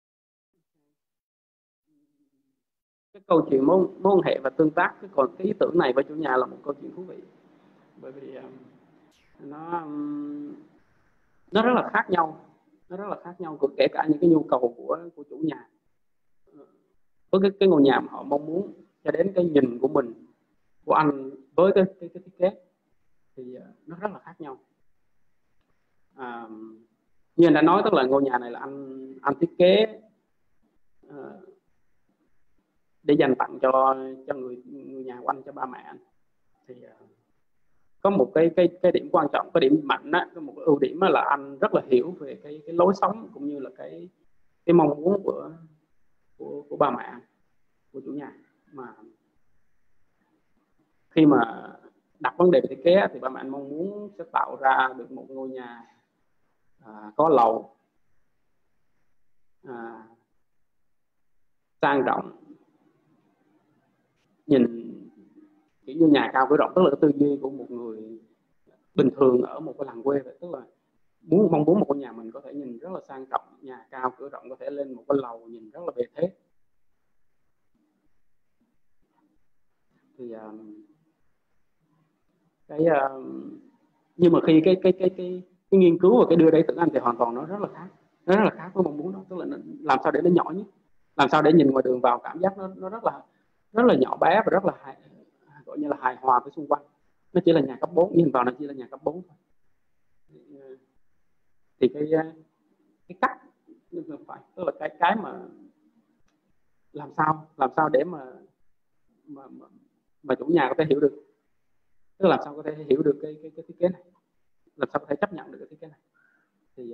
Cái câu chuyện mối, mối quan hệ và tương tác, cái còn cái ý tưởng này với chủ nhà là một câu chuyện thú vị, bởi vì um, nó um, nó rất là khác nhau, nó rất là khác nhau, kể cả những cái nhu cầu của của chủ nhà với cái cái ngôi nhà mà họ mong muốn, cho đến cái nhìn của mình, của anh với cái cái, cái thiết kế, thì uh, nó rất là khác nhau. À, như anh đã nói, tức là ngôi nhà này là anh anh thiết kế uh, để dành tặng cho cho người người nhà của anh, cho ba mẹ anh. Thì uh, có một cái cái cái điểm quan trọng, cái điểm mạnh á, có một cái ưu điểm là anh rất là hiểu về cái cái lối sống cũng như là cái cái mong muốn của của của bà mẹ của chủ nhà. Mà khi mà đặt vấn đề về thiết kế thì bà mẹ anh mong muốn sẽ tạo ra được một ngôi nhà à, có lầu, à, sang trọng, nhìn kiểu như nhà cao cửa rộng, tức là tư duy của một người bình thường ở một cái làng quê vậy. Tức là muốn mong muốn một ngôi nhà mình có thể nhìn rất là sang trọng, nhà cao cửa rộng, có thể lên một cái lầu nhìn rất là bề thế. Thì uh, cái uh, nhưng mà khi cái cái cái cái cái nghiên cứu và cái đưa ra ý tưởng anh thì hoàn toàn nó rất là khác, nó rất là khác với mong muốn đó. Tức là làm sao để nó nhỏ nhất, làm sao để nhìn ngoài đường vào cảm giác nó nó rất là rất là nhỏ bé và rất là hài, gọi như là hài hòa với xung quanh. Nó chỉ là nhà cấp bốn, nhìn vào nó chỉ là nhà cấp bốn thôi. Thì cái cái cách phải, tức là cái cái mà làm sao làm sao để mà mà mà, mà chủ nhà có thể hiểu được, tức là làm sao có thể hiểu được cái cái cái thiết kế này, làm sao có thể chấp nhận được cái thiết kế này. Thì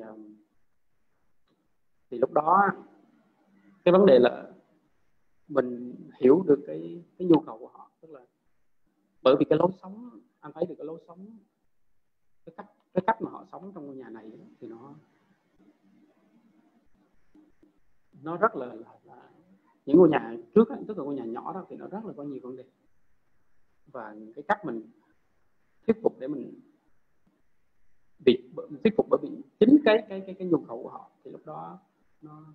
thì lúc đó cái vấn đề là mình hiểu được cái cái nhu cầu của họ. Tức là bởi vì cái lối sống, anh thấy được cái lối sống, cái cách cái cách mà họ sống trong ngôi nhà này thì nó nó rất là, là, là những ngôi nhà trước, tức là ngôi nhà nhỏ đó thì nó rất là có nhiều vấn đề, và cái cách mình thuyết phục để mình bị thuyết phục bởi vì chính cái cái cái cái nhu cầu của họ thì lúc đó nó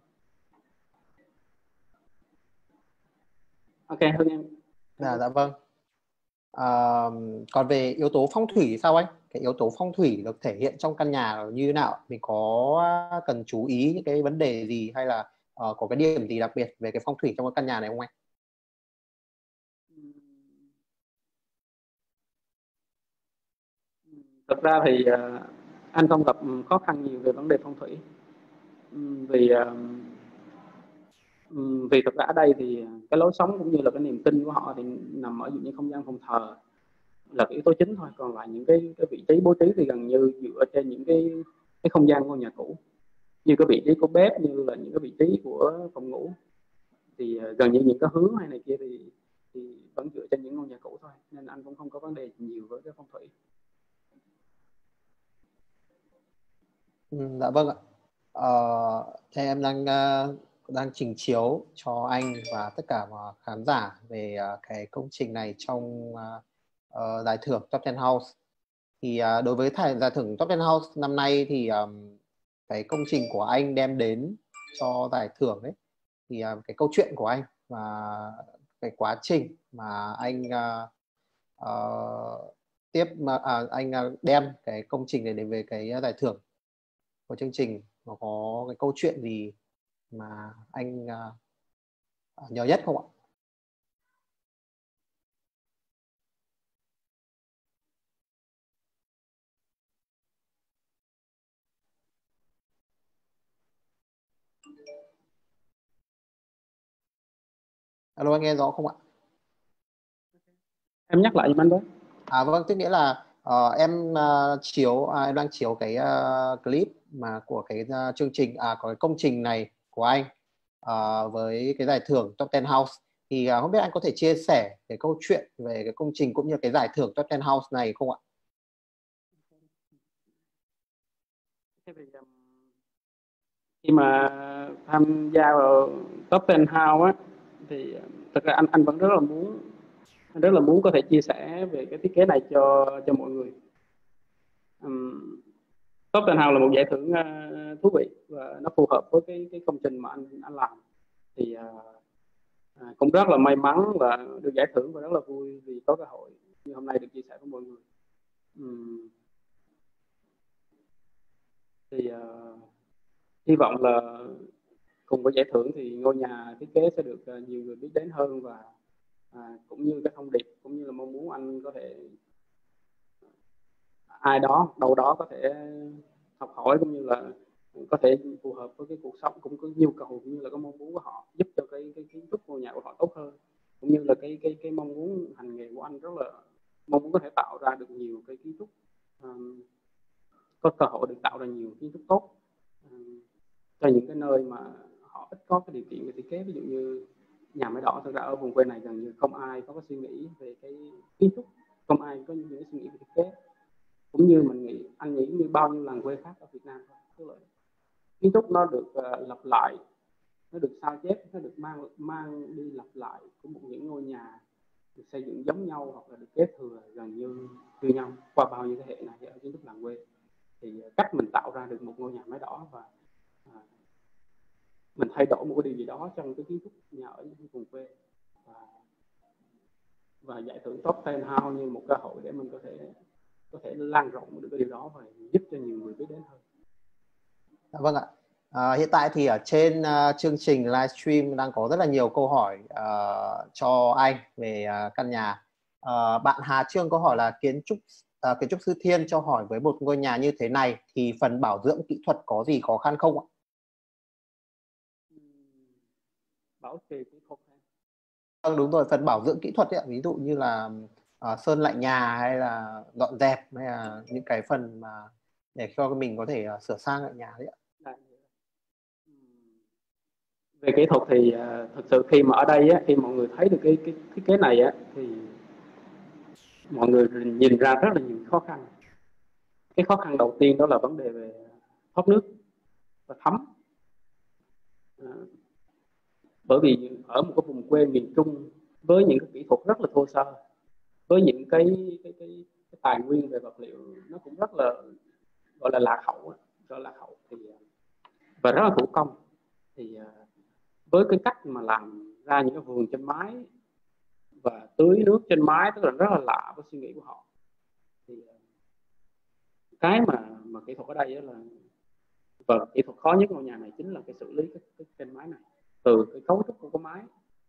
ok hơn em. Dạ, dạ vâng. À, còn về yếu tố phong thủy thì sao anh? Cái yếu tố phong thủy được thể hiện trong căn nhà như thế nào? Mình có cần chú ý những cái vấn đề gì, hay là uh, có cái điểm gì đặc biệt về cái phong thủy trong cái căn nhà này không anh? Thực ra thì uh, anh không gặp khó khăn nhiều về vấn đề phong thủy, um, vì uh, um, vì thực ra ở đây thì cái lối sống cũng như là cái niềm tin của họ thì nằm ở những không gian phòng thờ là cái yếu tố chính thôi. Còn lại những cái, cái vị trí bố trí thì gần như dựa trên những cái cái không gian ngôi nhà cũ, như cái vị trí của bếp, như là những cái vị trí của phòng ngủ, thì uh, gần như những cái hướng hay này kia thì thì vẫn dựa trên những ngôi nhà cũ thôi, nên anh cũng không có vấn đề nhiều với cái phong thủy. Ừ, dạ vâng ạ. Ờ, thế em đang uh, đang trình chiếu cho anh và tất cả mọi khán giả về uh, cái công trình này trong uh, uh, giải thưởng Top ten House. Thì uh, đối với giải giải thưởng Top ten House năm nay thì um, cái công trình của anh đem đến cho giải thưởng ấy, thì uh, cái câu chuyện của anh và cái quá trình mà anh uh, uh, tiếp mà à, anh uh, đem cái công trình này đến về cái giải thưởng của chương trình, nó có cái câu chuyện gì mà anh uh, nhớ nhất không ạ? Alo, anh nghe rõ không ạ? Em nhắc lại giùm anh với. À vâng, tức nghĩa là uh, em uh, chiếu à, em đang chiếu cái uh, clip mà của cái uh, chương trình à có cái công trình này của anh uh, với cái giải thưởng Top ten House. Thì uh, không biết anh có thể chia sẻ cái câu chuyện về cái công trình cũng như cái giải thưởng Top ten House này không ạ? Khi mà tham gia vào Top ten House á thì thực ra anh anh vẫn rất là muốn anh rất là muốn có thể chia sẻ về cái thiết kế này cho cho mọi người. Um, Top ten House là một giải thưởng uh, thú vị và nó phù hợp với cái cái công trình mà anh anh làm. Thì uh, cũng rất là may mắn và được giải thưởng, và rất là vui vì có cơ hội như hôm nay được chia sẻ với mọi người. Um, thì uh, hy vọng là cùng với giải thưởng thì ngôi nhà thiết kế sẽ được uh, nhiều người biết đến hơn, và à, cũng như cái thông điệp cũng như là mong muốn anh có thể ai đó đâu đó có thể học hỏi cũng như là có thể phù hợp với cái cuộc sống, cũng có nhu cầu cũng như là cái mong muốn của họ, giúp cho cái cái kiến trúc ngôi nhà của họ tốt hơn, cũng như là cái cái cái mong muốn hành nghề của anh rất là mong muốn có thể tạo ra được nhiều cái kiến có cơ hội được tạo ra nhiều kiến trúc tốt cho những cái nơi mà họ ít có cái điều kiện về thiết kế. Ví dụ như nhà máy đỏ, thực ra ở vùng quê này gần như không ai có cái suy nghĩ về cái kiến trúc, không ai có những cái suy nghĩ về thiết kế, cũng như mình nghĩ anh nghĩ như bao nhiêu làng quê khác ở Việt Nam thôi. Tức là kiến trúc nó được uh, lặp lại, nó được sao chép, nó được mang mang đi lặp lại của một những ngôi nhà được xây dựng giống nhau hoặc là được kế thừa gần như như nhau qua bao nhiêu thế hệ này ở kiến trúc làng quê. Thì cách mình tạo ra được một ngôi nhà máy đỏ và à, mình thay đổi một cái điều gì đó trong cái kiến trúc nhà ở những vùng quê và, và giải thưởng top ten house như một cơ hội để mình có thể có thể lan rộng được cái điều đó và giúp cho nhiều người biết đến hơn. Vâng ạ. À, hiện tại thì ở trên uh, chương trình livestream đang có rất là nhiều câu hỏi uh, cho anh về uh, căn nhà. Uh, bạn Hà Trương có hỏi là kiến trúc uh, kiến trúc sư Thiên cho hỏi với một ngôi nhà như thế này thì phần bảo dưỡng kỹ thuật có gì khó khăn không ạ? Bảo trì kỹ thuật hay? Vâng, đúng rồi, phần bảo dưỡng kỹ thuật ấy, ví dụ như là uh, sơn lại nhà hay là dọn dẹp hay là những cái phần mà để cho mình có thể uh, sửa sang lại nhà đấy ạ. Về kỹ thuật thì uh, thực sự khi mà ở đây á, khi mọi người thấy được cái cái thiết kế này á, thì mọi người nhìn ra rất là nhiều khó khăn. Cái khó khăn đầu tiên đó là vấn đề về thoát nước và thấm. Uh, bởi vì ở một cái vùng quê miền Trung với những cái kỹ thuật rất là thô sơ, với những cái cái, cái, cái tài nguyên về vật liệu nó cũng rất là gọi là lạc hậu, gọi là lạc hậu thì và rất là thủ công, thì với cái cách mà làm ra những cái vườn trên mái và tưới nước trên mái tức là rất là lạ với suy nghĩ của họ. Thì cái mà mà kỹ thuật ở đây là và kỹ thuật khó nhất ngôi nhà này chính là cái xử lý cái, cái trên mái này, từ cái cấu trúc của cái mái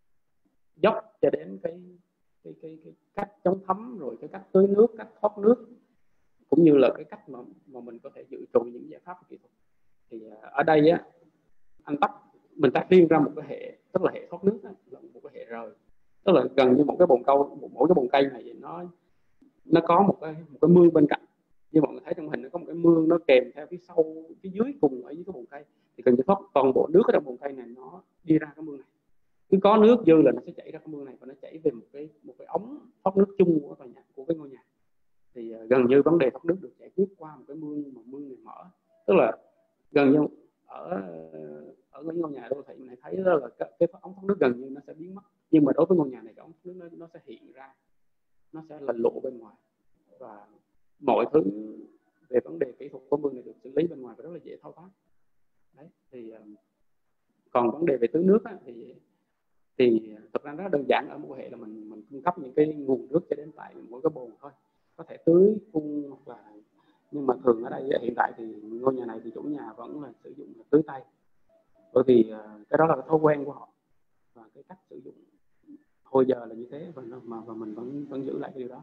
dốc cho đến cái cái, cái cái cách chống thấm, rồi cái cách tưới nước, cách thoát nước, cũng như là cái cách mà mà mình có thể dự trù những giải pháp kỹ thuật. Thì ở đây á, anh tách mình tách riêng ra một cái hệ, tức là hệ thoát nước á, là một cái hệ rời, tức là gần như một cái bồn câu, một mỗi cái bồn cây này nó nó có một cái một cái mương bên cạnh, như mọi người thấy trong hình nó có một cái mương nó kèm theo phía sau, phía dưới cùng ở dưới cái bồn cây, thì cần phải thoát toàn bộ nước ở trong bồn cây này nó đi ra cái mương này. Cứ có nước dư là nó sẽ chảy ra cái mương này và nó chảy về một cái một cái ống thoát nước chung của tòa nhà, của cái ngôi nhà. Thì uh, gần như vấn đề thoát nước được giải quyết qua một cái mương mà mương này mở, tức là gần như ở ở cái ngôi nhà đô thị này thấy đó là cái, cái ống thoát nước gần như nó sẽ biến mất, nhưng mà đối với ngôi nhà này cái ống thoát nước nó, nó sẽ hiện ra, nó sẽ là lộ bên ngoài, và mọi thứ về vấn đề kỹ thuật của mương này được xử lý bên ngoài và rất là dễ thao tác. Đấy, thì uh, còn vấn đề về tưới nước á, thì thì thực ra rất đơn giản. Ở một hệ là mình mình cung cấp những cái nguồn nước cho đến tại mỗi cái bồn thôi, có thể tưới phun hoặc là, nhưng mà thường ở đây hiện tại thì ngôi nhà này thì chủ nhà vẫn là sử dụng là tưới tay, bởi vì cái đó là cái thói quen của họ và cái cách sử dụng hồi giờ là như thế, và mà và mình vẫn vẫn giữ lại cái điều đó.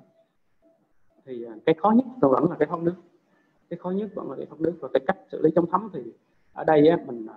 Thì cái khó nhất tôi vẫn là cái thoát nước, cái khó nhất vẫn là cái thoát nước và cái cách xử lý chống thấm. Thì ở đây á, mình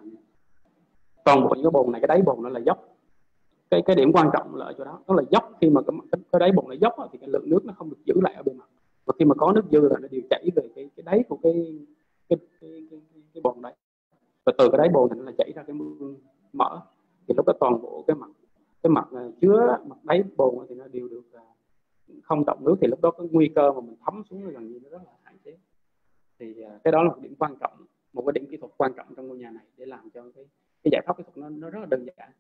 toàn bộ những cái bồn này, cái đáy bồn nó là dốc. Cái cái điểm quan trọng là ở chỗ đó, đó là dốc. Khi mà cái, cái đáy bồn nó dốc thì cái lượng nước nó không được giữ lại ở bề mặt, và khi mà có nước dư là nó đều chảy về cái cái đáy của cái cái cái cái, cái, cái bồn đấy, và từ cái đáy bồn này là chảy ra cái mương mở. Thì lúc đó toàn bộ cái mặt cái mặt chứa mặt đáy bồn thì nó đều được không động nước, thì lúc đó cái nguy cơ mà mình thấm xuống là gần như nó rất là hạn chế. Thì cái đó là một điểm quan trọng, một cái điểm kỹ thuật quan trọng trong ngôi nhà này để làm cho cái cái giải pháp kỹ thuật nó nó rất là đơn giản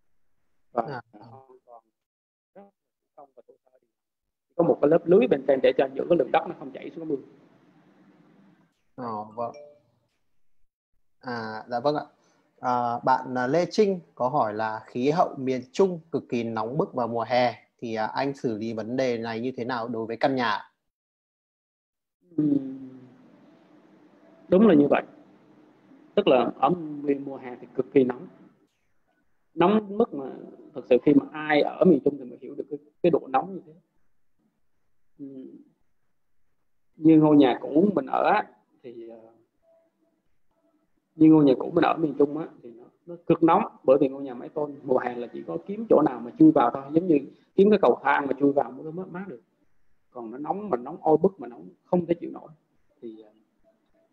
và À. hoàn toàn rất không và tụ thời. Có một cái lớp lưới bên trên để cho giữ cái lượng đất nó không chảy xuống mương. Ờ, vâng. À, dạ vâng ạ. À, bạn Lê Trinh có hỏi là khí hậu miền Trung cực kỳ nóng bức vào mùa hè thì à, anh xử lý vấn đề này như thế nào đối với căn nhà? Uhm, đúng là như vậy. Tức là ở mùa hè thì cực kỳ nóng, nóng mức mà thực sự khi mà ai ở miền Trung thì mới hiểu được cái, cái độ nóng như thế. Uhm, như ngôi nhà cũ mình ở thì như ngôi nhà cũ mình ở miền Trung á, thì nó, nó cực nóng, bởi vì ngôi nhà mái tôn mùa hè là chỉ có kiếm chỗ nào mà chui vào thôi, giống như kiếm cái cầu thang mà chui vào mới mát mát được, còn nó nóng, mà nóng oi bức, mà nóng không thể chịu nổi. Thì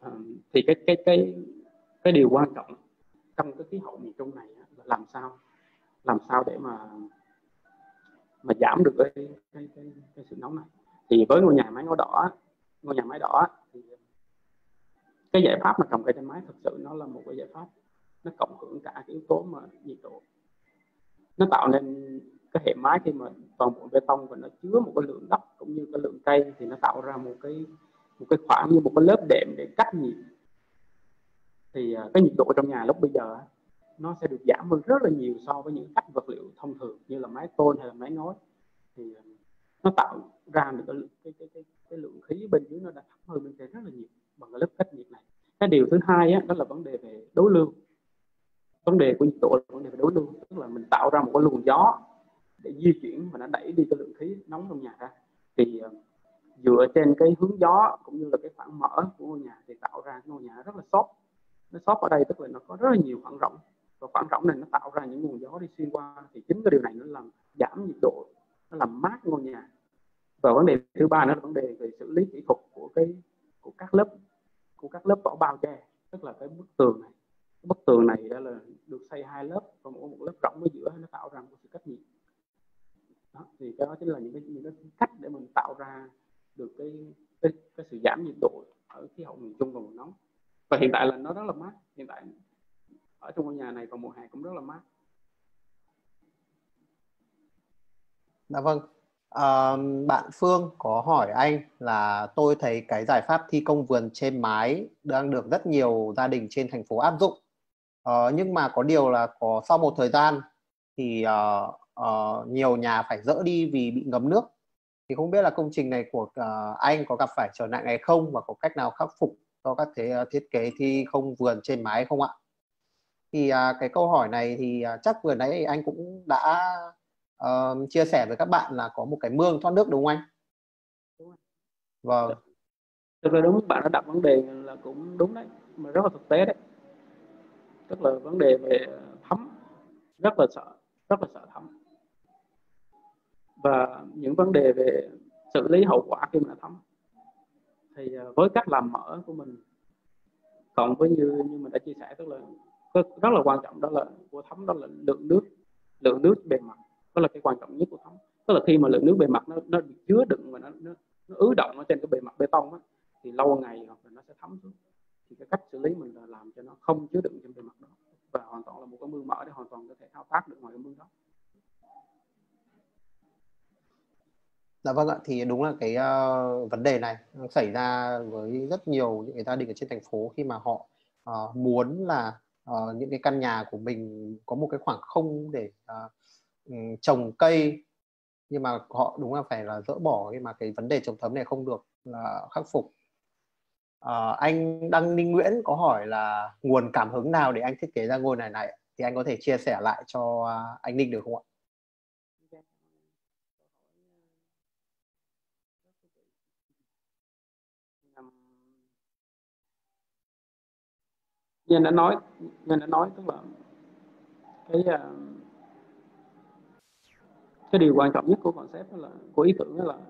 À, thì cái cái cái cái điều quan trọng trong cái khí hậu miền Trung này là làm sao làm sao để mà mà giảm được cái cái cái, cái sự nóng này. Thì với ngôi nhà máy ngói đỏ ngôi nhà máy đỏ thì cái giải pháp mà trồng cây trên mái thực sự nó là một cái giải pháp nó cộng hưởng cả cái yếu tố mà nhiệt độ, nó tạo nên cái hệ mái khi mà toàn bộ bê tông và nó chứa một cái lượng đất cũng như cái lượng cây thì nó tạo ra một cái một cái khoảng như một cái lớp đệm để cách nhiệt. Thì cái nhiệt độ trong nhà lúc bây giờ nó sẽ được giảm hơn rất là nhiều so với những cách vật liệu thông thường như là mái tôn hay là mái ngói. Thì nó tạo ra được cái cái cái cái, cái lượng khí bên dưới nó đã thấp hơn bên trên rất là nhiều bằng cái lớp cách nhiệt này. Cái điều thứ hai á, đó là vấn đề về đối lưu. Vấn đề của nhiệt độ là vấn đề về đối lưu, tức là mình tạo ra một cái luồng gió để di chuyển và nó đẩy đi cái lượng khí nóng trong nhà ra. Thì dựa trên cái hướng gió cũng như là cái khoảng mở của ngôi nhà thì tạo ra ngôi nhà rất là soft. Nó soft ở đây tức là nó có rất là nhiều khoảng rỗng, và khoảng rỗng này nó tạo ra những nguồn gió đi xuyên qua. Thì chính cái điều này nó làm giảm nhiệt độ, nó làm mát ngôi nhà. Và vấn đề thứ ba nữa là vấn đề về xử lý kỹ thuật của cái của các lớp của các lớp vỏ bao che, tức là cái bức tường này. Cái bức tường này là được xây hai lớp và mỗi một lớp rỗng ở giữa nó tạo ra một sự cách nhiệt. Đó, thì cái đó chính là những cái, những cái cách để mình tạo ra được cái cái, cái sự giảm nhiệt độ ở khí hậu miền Trung và mùa nóng. Và hiện tại là nó rất là mát. Hiện tại ở trong ngôi nhà này vào mùa hè cũng rất là mát. Dạ vâng. À, bạn Phương có hỏi anh là tôi thấy cái giải pháp thi công vườn trên mái đang được rất nhiều gia đình trên thành phố áp dụng. Ờ, nhưng mà có điều là có sau một thời gian thì uh, uh, nhiều nhà phải dỡ đi vì bị ngấm nước. Thì không biết là công trình này của uh, anh có gặp phải trở ngại hay không, và có cách nào khắc phục cho các thế uh, thiết kế thi công vườn trên mái không ạ? Thì uh, cái câu hỏi này thì uh, chắc vừa nãy anh cũng đã uh, chia sẻ với các bạn là có một cái mương thoát nước đúng không anh? Đúng rồi. Vâng. Thực ra đúng, bạn đã đặt vấn đề là cũng đúng đấy, mà rất là thực tế đấy. Tức là vấn đề về thấm, rất là sợ, rất là sợ thấm. Và những vấn đề về xử lý hậu quả khi mà thấm. Thì với cách làm mở của mình, cộng với như như mình đã chia sẻ, tức là rất là quan trọng đó là của thấm, đó là lượng nước, lượng nước bề mặt, đó là cái quan trọng nhất của thấm. Tức là khi mà lượng nước bề mặt nó nó được chứa đựng và nó nó, nó ứ động ở trên cái bề mặt bê tông á, thì lâu ngày hoặc là nó sẽ thấm xuống. Thì cái cách xử lý mình là làm cho nó không chứa đựng trên bề mặt đó, và hoàn toàn là một cái mương mở để hoàn toàn có thể thao tác được ngoài cái mương đó. Dạ vâng ạ, thì đúng là cái uh, vấn đề này xảy ra với rất nhiều những cái gia đình ở trên thành phố khi mà họ uh, muốn là uh, những cái căn nhà của mình có một cái khoảng không để uh, um, trồng cây, nhưng mà họ đúng là phải là dỡ bỏ khi mà cái vấn đề chống thấm này không được là khắc phục. Uh, anh Đăng Ninh Nguyễn có hỏi là nguồn cảm hứng nào để anh thiết kế ra ngôi này này, thì anh có thể chia sẻ lại cho uh, anh Ninh được không ạ? Như anh đã nói, như anh đã nói tức là cái cái điều quan trọng nhất của concept đó là của ý tưởng đó là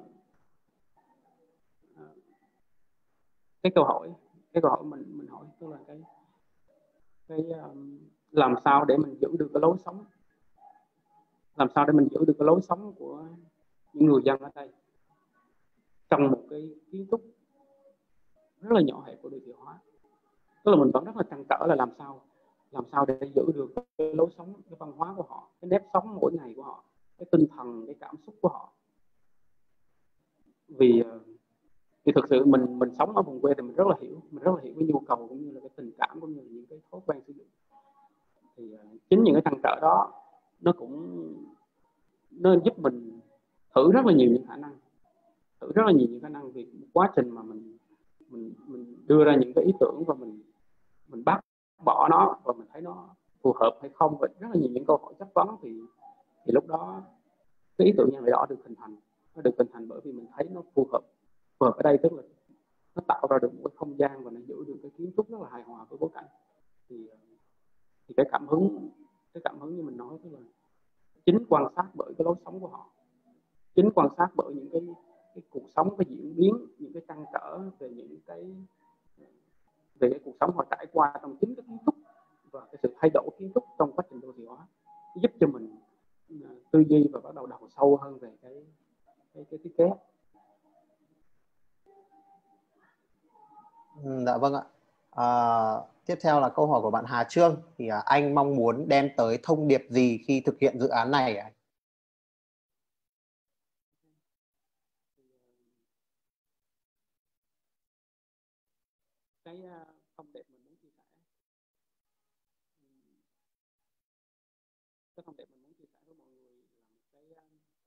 cái câu hỏi, cái câu hỏi mình mình hỏi tức là cái cái um, làm sao để mình giữ được cái lối sống, làm sao để mình giữ được cái lối sống của những người dân ở đây trong một cái kiến trúc rất là nhỏ hẹp của đô thị hóa. Tức là mình vẫn rất là trăn trở là làm sao làm sao để giữ được cái lối sống, cái văn hóa của họ, cái nếp sống mỗi ngày của họ, cái tinh thần, cái cảm xúc của họ. Vì thì thực sự mình mình sống ở vùng quê thì mình rất là hiểu, mình rất là hiểu cái nhu cầu cũng như là cái tình cảm cũng như là những cái thói quen sử dụng. Thì chính những cái trăn trở đó nó cũng nó giúp mình thử rất là nhiều những khả năng, thử rất là nhiều những khả năng vì quá trình mà mình mình mình đưa ra những cái ý tưởng và mình mình bác bỏ nó và mình thấy nó phù hợp hay không, và rất là nhiều những câu hỏi chất vấn. thì thì lúc đó cái ý tưởng nhà máy đỏ được hình thành, nó được hình thành bởi vì mình thấy nó phù hợp. Phù hợp ở đây tức là nó tạo ra được một cái không gian và nó giữ được cái kiến trúc rất là hài hòa với bối cảnh. Thì thì cái cảm hứng cái cảm hứng như mình nói tức là chính quan sát bởi cái lối sống của họ, chính quan sát bởi những cái cái cuộc sống, cái diễn biến, những cái trăn trở về những cái về cái cuộc sống họ trải qua trong chính cái kiến trúc và cái sự thay đổi kiến trúc trong quá trình đô thị hóa, giúp cho mình tư duy và bắt đầu đào sâu hơn về cái cái, cái thiết kế. Ừ, dạ vâng ạ. À, tiếp theo là câu hỏi của bạn Hà Trương, thì à, anh mong muốn đem tới thông điệp gì khi thực hiện dự án này ạ? Cái uh, thông điệp mình muốn chia sẻ, cái thông điệp mình muốn chia sẻ với mọi người là một cái uh,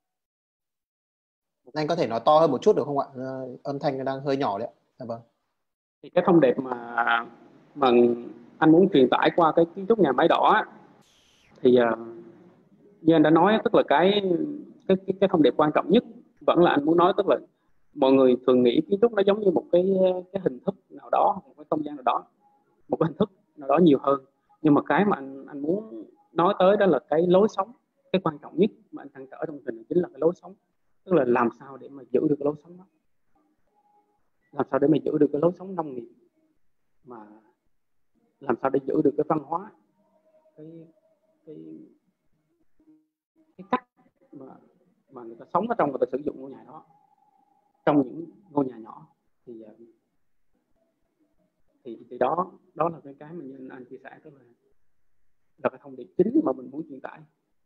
một Anh cái có thể nói to hơn một chút được không ạ? Ờ, âm thanh nó đang hơi nhỏ đấy ạ. Dạ vâng. thì cái thông điệp mà mà anh muốn truyền tải qua cái kiến trúc nhà máy đỏ á, thì uh, như anh đã nói, tức là cái cái cái, cái thông điệp quan trọng nhất vẫn là anh muốn nói, tức là mọi người thường nghĩ kiến trúc nó giống như một cái cái hình thức nào đó, một cái không gian nào đó, một cái hình thức nào đó nhiều hơn. Nhưng mà cái mà anh anh muốn nói tới đó là cái lối sống. Cái quan trọng nhất mà anh trăn trở trong trình chính là cái lối sống, tức là làm sao để mà giữ được cái lối sống đó, làm sao để mà giữ được cái lối sống nông nghiệp, mà làm sao để giữ được cái văn hóa, cái cái cái cách mà mà người ta sống ở trong, người ta sử dụng ngôi nhà đó trong những ngôi nhà nhỏ. Thì thì, thì đó đó là cái cái mà như anh, anh chia sẻ, tức là là cái thông điệp chính mà mình muốn truyền tải.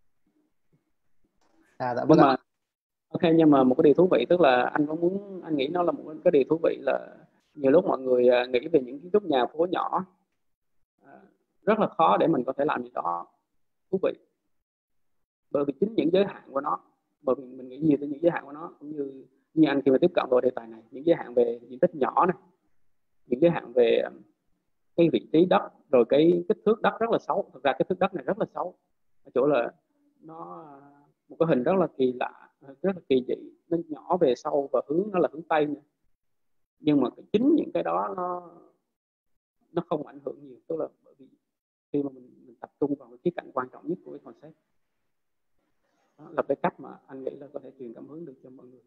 À, dạ vâng Nhưng ạ. mà ok, nhưng mà một cái điều thú vị, tức là anh có muốn, anh nghĩ nó là một cái điều thú vị là nhiều lúc mọi người à, nghĩ về những kiến trúc nhà phố nhỏ, à, rất là khó để mình có thể làm gì đó thú vị, bởi vì chính những giới hạn của nó, bởi vì mình nghĩ nhiều tới những giới hạn của nó, cũng như như anh khi mà tiếp cận vào đề tài này, những giới hạn về diện tích nhỏ này, những giới hạn về à, cái vị trí đất, rồi cái kích thước đất rất là xấu. Thực ra kích thước đất này rất là xấu ở chỗ là nó à, một cái hình rất là kỳ lạ, rất là kỳ dị, nó nhỏ về sau và hướng nó là hướng tây nữa. Nhưng mà chính những cái đó nó nó không ảnh hưởng nhiều, tức là bởi vì khi mà mình, mình tập trung vào cái khía cạnh quan trọng nhất của cái concept, đó là cái cách mà anh nghĩ là có thể truyền cảm hứng được cho mọi người.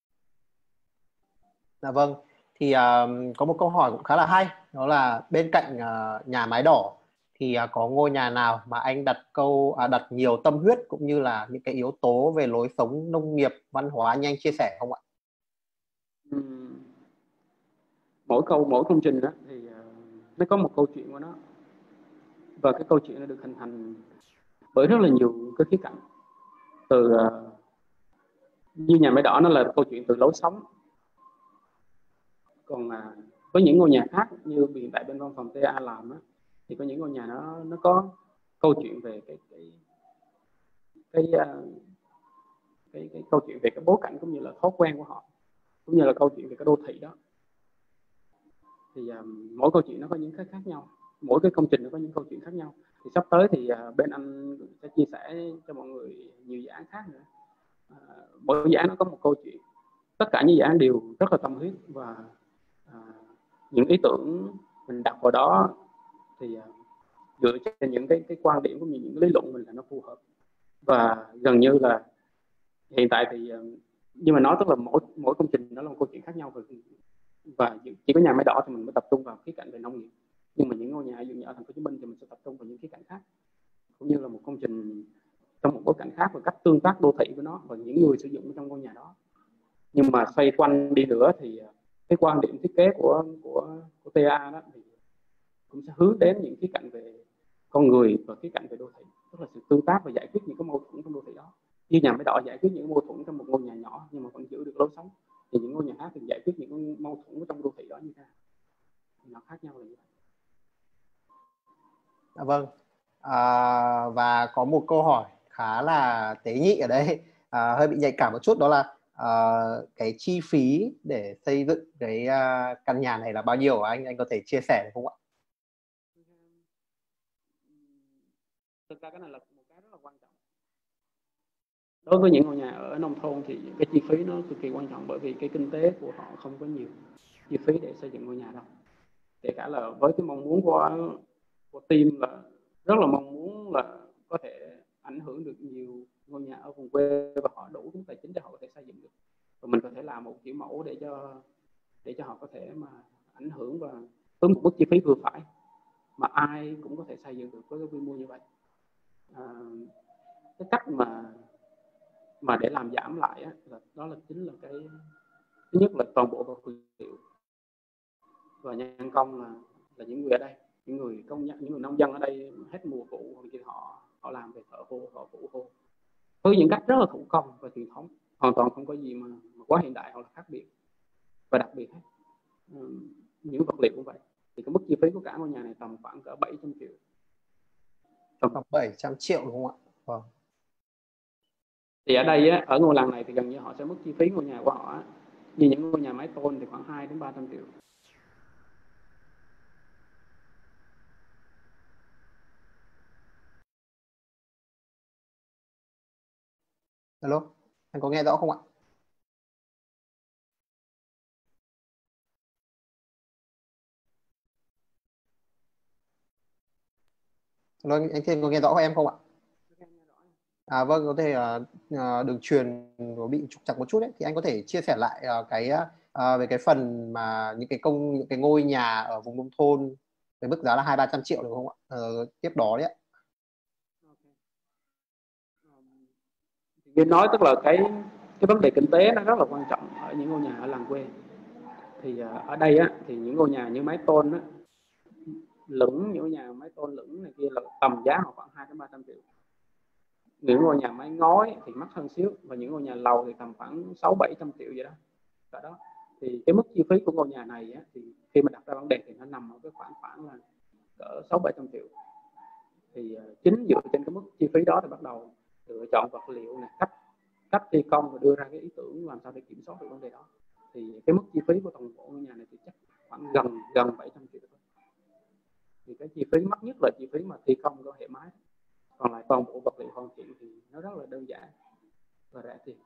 Dạ vâng. Thì à, có một câu hỏi cũng khá là hay, đó là bên cạnh à, nhà mái đỏ thì à, có ngôi nhà nào mà anh đặt câu à, đặt nhiều tâm huyết cũng như là những cái yếu tố về lối sống nông nghiệp, văn hóa như anh chia sẻ không ạ? Uhm, mỗi câu mỗi công trình đó thì uh, nó có một câu chuyện của nó, và cái câu chuyện nó được hình thành bởi rất là nhiều cái khía cạnh. Từ uh, như nhà máy đỏ nó là câu chuyện từ lối sống, còn uh, với những ngôi nhà khác như hiện tại bên văn phòng tê a làm á, thì có những ngôi nhà nó nó có câu chuyện về cái cái cái, uh, cái, cái câu chuyện về cái bối cảnh cũng như là thói quen của họ, cũng như là câu chuyện về cái đô thị đó. Thì uh, mỗi câu chuyện nó có những cái khác nhau, mỗi cái công trình nó có những câu chuyện khác nhau. Thì sắp tới thì uh, bên anh sẽ chia sẻ cho mọi người nhiều dự án khác nữa. Uh, mỗi dự án nó có một câu chuyện, tất cả những dự án đều rất là tâm huyết, và uh, những ý tưởng mình đặt vào đó thì uh, dựa trên những cái cái quan điểm cũng như những lý luận mình là nó phù hợp. Và gần như là hiện tại thì uh, nhưng mà nói tức là mỗi mỗi công trình nó là một câu chuyện khác nhau, và và chỉ có nhà máy đỏ thì mình mới tập trung vào khía cạnh về nông nghiệp, nhưng mà những ngôi nhà ví dụ như ở thành phố Hồ Chí Minh thì mình sẽ tập trung vào những khía cạnh khác, cũng như là một công trình trong một bối cảnh khác, và cách tương tác đô thị của nó và những người sử dụng trong ngôi nhà đó. Nhưng mà xoay quanh đi nữa thì cái quan điểm thiết kế của của của tê a đó thì cũng sẽ hướng đến những khía cạnh về con người và khía cạnh về đô thị, tức là sự tương tác và giải quyết những cái mâu thuẫn trong đô thị đó. Như nhà máy đỏ giải quyết những mâu thuẫn trong một ngôi nhà nhỏ nhưng mà vẫn giữ được lối sống, thì những ngôi nhà khác thì giải quyết những mâu thuẫn trong đô thị đó như thế nào, nó khác nhau là như vậy. Dạ vâng. À, và có một câu hỏi khá là tế nhị ở đây, à, hơi bị nhạy cảm một chút, đó là à, cái chi phí để xây dựng cái à, căn nhà này là bao nhiêu, anh anh có thể chia sẻ được không ạ? Thực ra cái này là một cái rất là quan trọng đối với những ngôi nhà ở nông thôn, thì cái chi phí nó cực kỳ quan trọng, bởi vì cái kinh tế của họ không có nhiều chi phí để xây dựng ngôi nhà đâu. Kể cả là với cái mong muốn của của team là rất là mong muốn là có thể ảnh hưởng được nhiều ngôi nhà ở vùng quê, và họ đủ cái tài chính để họ có thể xây dựng được, và mình có thể làm một kiểu mẫu để cho để cho họ có thể mà ảnh hưởng và với một mức chi phí vừa phải mà ai cũng có thể xây dựng được với cái quy mô như vậy. À, cái cách mà mà để làm giảm lại á, là đó là chính là cái thứ nhất là toàn bộ vật liệu và nhân công là là những người ở đây, những người công nhân, những người nông dân ở đây hết mùa vụ thì họ họ làm về thợ khô, họ phủ khô với những cách rất là thủ công và truyền thống, hoàn toàn không có gì mà, mà quá hiện đại hoặc là khác biệt. Và đặc biệt những vật liệu cũng vậy, thì cái mức chi phí của cả ngôi nhà này tầm khoảng cỡ bảy trăm triệu. Tầm bảy trăm triệu đúng không ạ? Vâng. Thì ở đây á, ở ngôi làng này thì gần như họ sẽ mức chi phí ngôi nhà của họ như những ngôi nhà mái tôn thì khoảng hai đến ba trăm triệu. Alo, anh có nghe rõ không ạ? Alo, anh, anh Thiên có nghe rõ em không ạ? À vâng, có thể uh, đường truyền nó bị trục trặc một chút đấy, thì anh có thể chia sẻ lại uh, cái uh, về cái phần mà những cái công những cái ngôi nhà ở vùng nông thôn với mức giá là hai ba trăm triệu được không ạ? Uh, tiếp đó đấy ạ. Như nói tức là cái cái vấn đề kinh tế nó rất là quan trọng ở những ngôi nhà ở làng quê. Thì uh, ở đây á thì những ngôi nhà như mái tôn á, lửng những ngôi nhà mái tôn lửng này kia là tầm giá khoảng hai đến ba trăm triệu. Những ngôi nhà mái ngói thì mắc hơn xíu, và những ngôi nhà lầu thì tầm khoảng sáu bảy trăm triệu vậy đó. Cả đó thì cái mức chi phí của ngôi nhà này á, thì khi mà đặt ra vấn đề thì nó nằm ở cái khoảng khoảng là cỡ sáu bảy trăm triệu. Thì uh, chính dựa trên cái mức chi phí đó thì bắt đầu lựa chọn vật liệu này, cách cách thi công và đưa ra cái ý tưởng làm sao để kiểm soát được vấn đề đó. Thì cái mức chi phí của toàn bộ ngôi nhà này thì chắc khoảng gần gần bảy trăm triệu thôi. Thì cái chi phí mắc nhất là chi phí mà thi công của hệ mái, còn lại toàn bộ vật liệu hoàn thiện thì nó rất là đơn giản và rẻ tiền.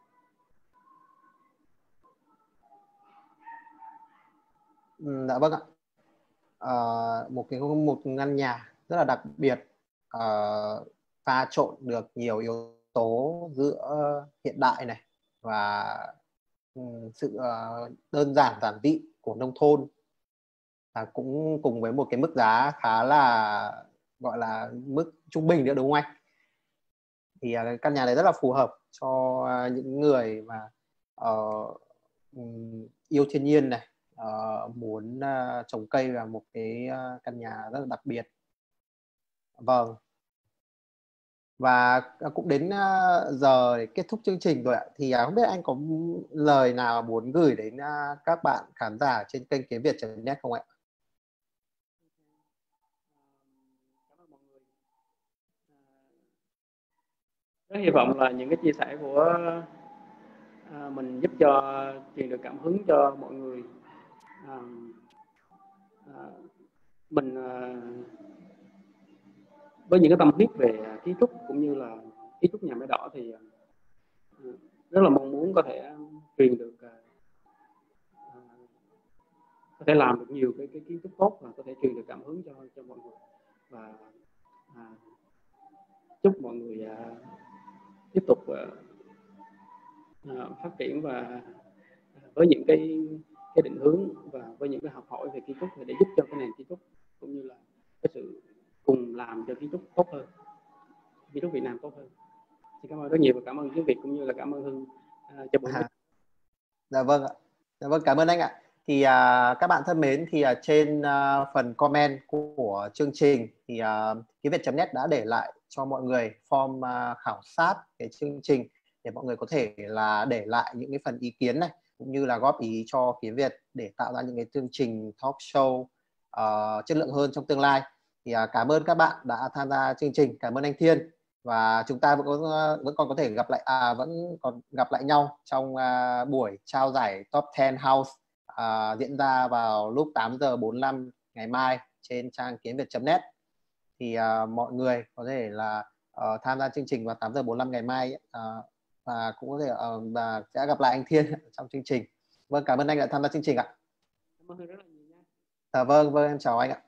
Dạ vâng ạ. À, một cái một căn nhà rất là đặc biệt, à, pha trộn được nhiều yếu tố giữa hiện đại này và um, sự uh, đơn giản giản dị của nông thôn, à, cũng cùng với một cái mức giá khá là gọi là mức trung bình nữa đúng không anh? Thì uh, căn nhà này rất là phù hợp cho uh, những người mà uh, um, yêu thiên nhiên này, uh, muốn uh, trồng cây và một cái uh, căn nhà rất là đặc biệt. Vâng. Và cũng đến uh, giờ để kết thúc chương trình rồi ạ. Thì uh, không biết anh có lời nào muốn gửi đến uh, các bạn khán giả trên kênh kiếm việt chấm net không ạ? Rất hy vọng là những cái chia sẻ của à, mình giúp cho truyền được cảm hứng cho mọi người. À, à, mình à, với những cái tâm huyết về kiến trúc cũng như là kiến trúc nhà máy đỏ thì à, rất là mong muốn có thể truyền được à, có thể làm được nhiều cái, cái kiến trúc tốt và có thể truyền được cảm hứng cho cho mọi người. Và à, chúc mọi người à, tiếp tục à, à, phát triển và với những cái cái định hướng và với những cái học hỏi về kiến trúc để giúp cho cái nền kiến trúc cũng như là cái sự cùng làm cho kiến trúc tốt hơn, kiến trúc Việt Nam tốt hơn. Xin cảm ơn rất nhiều và cảm ơn tiếng Việt cũng như là cảm ơn Hưng à, cho buổi À, dạ vâng ạ. Dạ vâng, cảm ơn anh ạ. Thì à, các bạn thân mến, thì à, trên à, phần comment của chương trình thì à, kiếm việt chấm net đã để lại cho mọi người form à, khảo sát cái chương trình để mọi người có thể là để lại những cái phần ý kiến này cũng như là góp ý cho Kiếm Việt để tạo ra những cái chương trình talk show uh, chất lượng hơn trong tương lai. Thì uh, cảm ơn các bạn đã tham gia chương trình, cảm ơn anh Thiên, và chúng ta vẫn có, vẫn còn có thể gặp lại à, vẫn còn gặp lại nhau trong uh, buổi trao giải Top mười House uh, diễn ra vào lúc tám giờ bốn mươi lăm ngày mai trên trang kiếm việt chấm net. Thì uh, mọi người có thể là uh, tham gia chương trình vào tám giờ bốn mươi lăm ngày mai uh, và cũng có thể uh, và sẽ gặp lại anh Thiên trong chương trình. Vâng, cảm ơn anh đã tham gia chương trình ạ. Cảm ơn rất là nhiều nha. À, vâng vâng em chào anh ạ.